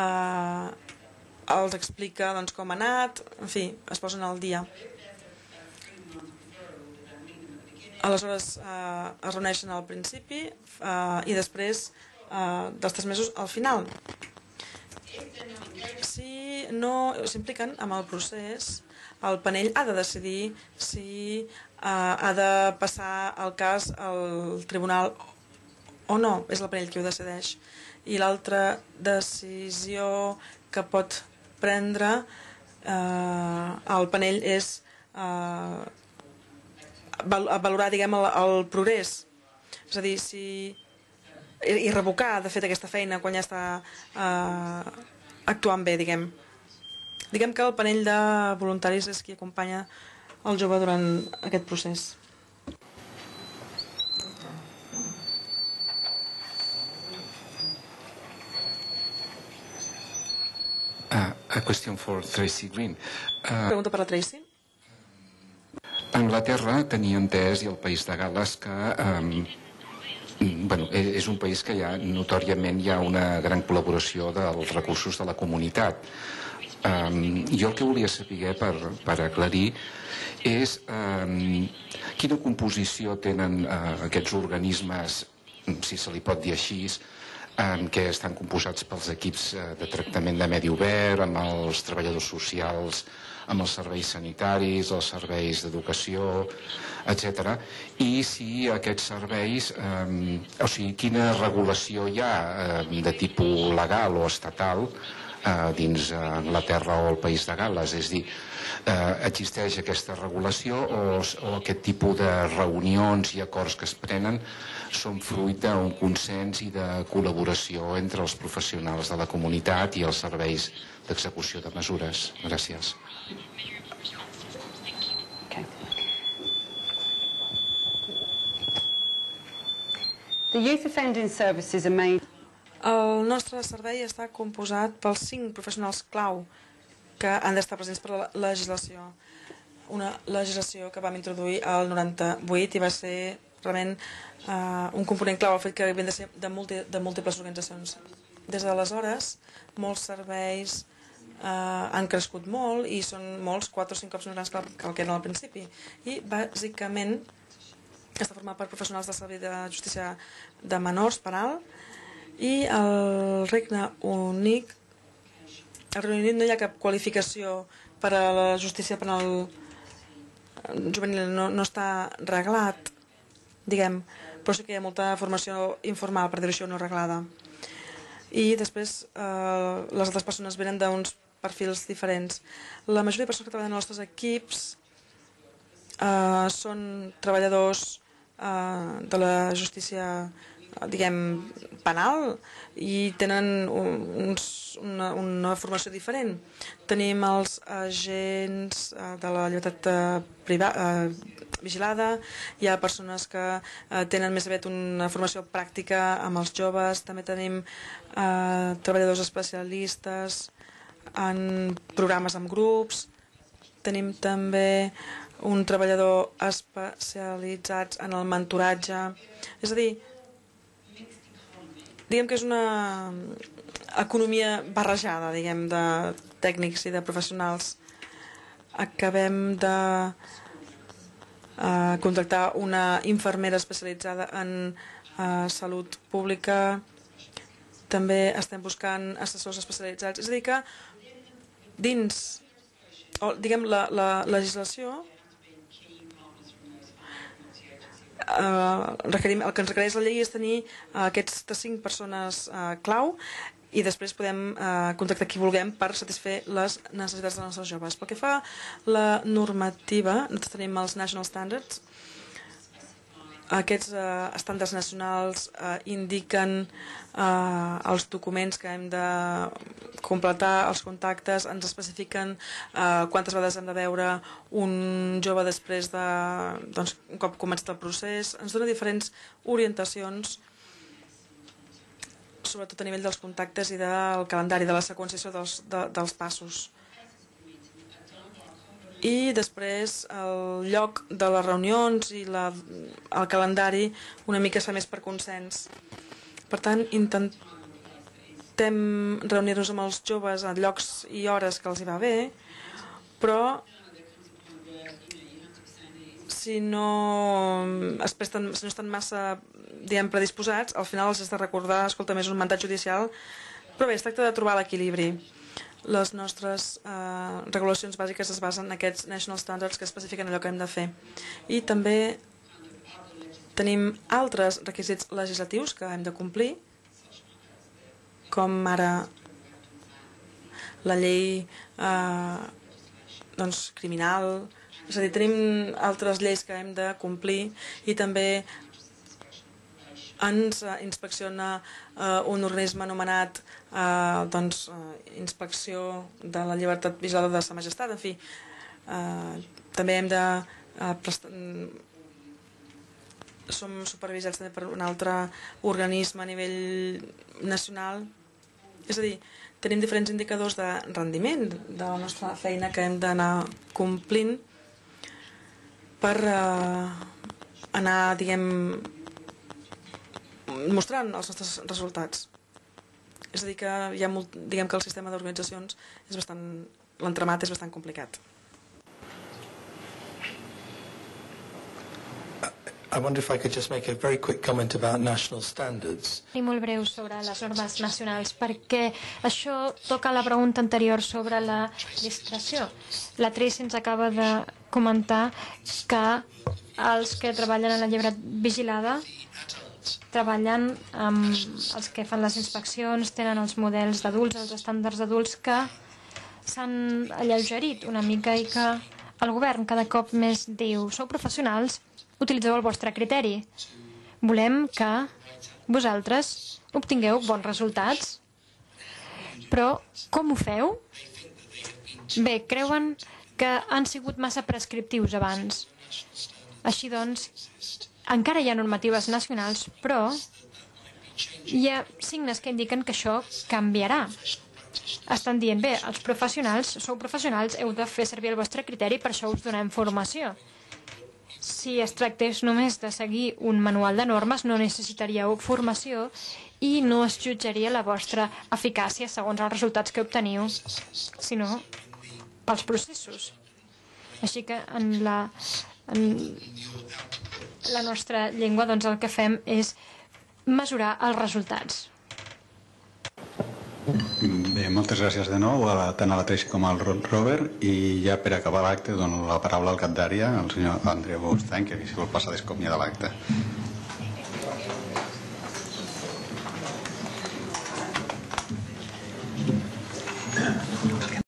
els explica com ha anat, en fi, es posen al dia. Aleshores es reuneixen al principi i després dels 3 mesos al final. Si no s'impliquen amb el procés, el panell ha de decidir si ha de passar el cas al tribunal o no. És el panell qui ho decideix. I l'altra decisió que pot prendre el panell és valorar, diguem, el progrés. És a dir, i revocar, de fet, aquesta feina quan ja està actuant bé, diguem. Diguem que el panell de voluntaris és qui acompanya el jove durant aquest procés. A question for Tracy Green. Pregunta per la Tracy. A Anglaterra tenia entès, i el País de Gal·les, que és un país que notòriament hi ha una gran col·laboració dels recursos de la comunitat. Jo el que volia saber per aclarir és quina composició tenen aquests organismes, si se li pot dir així, en què estan composats pels equips de tractament de medi obert, amb els treballadors socials, amb els serveis sanitaris, els serveis d'educació, etc. I si aquests serveis, quina regulació hi ha de tipus legal o estatal dins Anglaterra o el País de Gal·les, és a dir, existeix aquesta regulació o aquest tipus de reunions i acords que es prenen són fruit d'un consens i de col·laboració entre els professionals de la comunitat i els serveis d'execució de mesures. Gràcies. The Youth Offending Services are made. El nostre servei està composat pels 5 professionals clau que han d'estar presents per la legislació. Una legislació que vam introduir al 98 i va ser realment un component clau el fet que havien de ser de múltiples organitzacions. Des d'aleshores, molts serveis han crescut molt i són molts, 4 o 5 cops més grans que el que eren al principi. I bàsicament està format per professionals del servei de justícia de menors penal i al Regne Unit no hi ha cap qualificació per a la justícia penal juvenil, no està reglat, diguem, però sí que hi ha molta formació informal, per dir-ho així, no reglada. I després les altres persones venen d'uns perfils diferents. La majoria de persones que treballen als nostres equips són treballadors de la justícia, diguem, penal i tenen una formació diferent. Tenim els agents de la llibertat vigilada, hi ha persones que tenen més aviat una formació pràctica amb els joves, també tenim treballadors especialistes en programes amb grups, tenim també un treballador especialitzat en el mentoratge, és a dir, diguem que és una economia barrejada, diguem, de tècnics i de professionals. Acabem de contractar una infermera especialitzada en salut pública, també estem buscant assessors especialitzats. És a dir que dins, diguem, la legislació el que ens requereix la llei és tenir aquestes 5 persones clau i després podem contractar qui vulguem per satisfer les necessitats dels nostres joves. Pel que fa a la normativa, nosaltres tenim els National Standards. Aquests estàndards nacionals indiquen els documents que hem de completar, els contactes, ens especifiquen quantes vegades hem de veure un jove després de, doncs, un cop començat el procés. Ens dona diferents orientacions, sobretot a nivell dels contactes i del calendari, de la seqüenciació dels passos. I després el lloc de les reunions i el calendari una mica es fa més per consens. Per tant, intentem reunir-nos amb els joves a llocs i hores que els hi va bé, però si no estan massa, diguem, predisposats, al final els has de recordar, escolta, és un mandat judicial, però bé, es tracta de trobar l'equilibri. Les nostres regulacions bàsiques es basen en aquests National Standards que especifiquen allò que hem de fer. I també tenim altres requisits legislatius que hem de complir, com ara la llei criminal. És a dir, tenim altres lleis que hem de complir i també ens inspecciona un organisme anomenat Inspecció de la Llibertat Vigilada de Sa Majestat. En fi, també hem de som supervisats també per un altre organisme a nivell nacional. És a dir, tenim diferents indicadors de rendiment de la nostra feina que hem d'anar complint per anar, diguem, mostrant els nostres resultats. És a dir, que hi ha molt, diguem que el sistema d'organitzacions és bastant, l'entramat és bastant complicat. I wonder if I could just make a very quick comment about national standards. I molt breu sobre les normes nacionals, perquè això toca la pregunta anterior sobre la discreció. La Tracy ens acaba de comentar que els que treballen en la llibertat vigilada treballen amb els que fan les inspeccions, tenen els models d'adults, els estàndards d'adults que s'han alleugerit una mica i que el govern cada cop més diu: sou professionals, utilitzeu el vostre criteri. Volem que vosaltres obtingueu bons resultats. Però com ho feu? Bé, creuen que han sigut massa prescriptius abans. Així doncs, encara hi ha normatives nacionals, però hi ha signes que indiquen que això canviarà. Estan dient, bé, els professionals, sou professionals, heu de fer servir el vostre criteri, per això us donem formació. Si es tractés només de seguir un manual de normes, no necessitaríeu formació i no es jutjaria la vostra eficàcia segons els resultats que obteniu, sinó pels processos. Així que en la nostra llengua doncs, el que fem és mesurar els resultats. Bé, moltes gràcies de nou tant a la Tracy com al Robert, i ja per acabar l'acte dono la paraula al cap d'àrea, al senyor Andrea Boustany, que si vol passar d'escomiadar l'acte.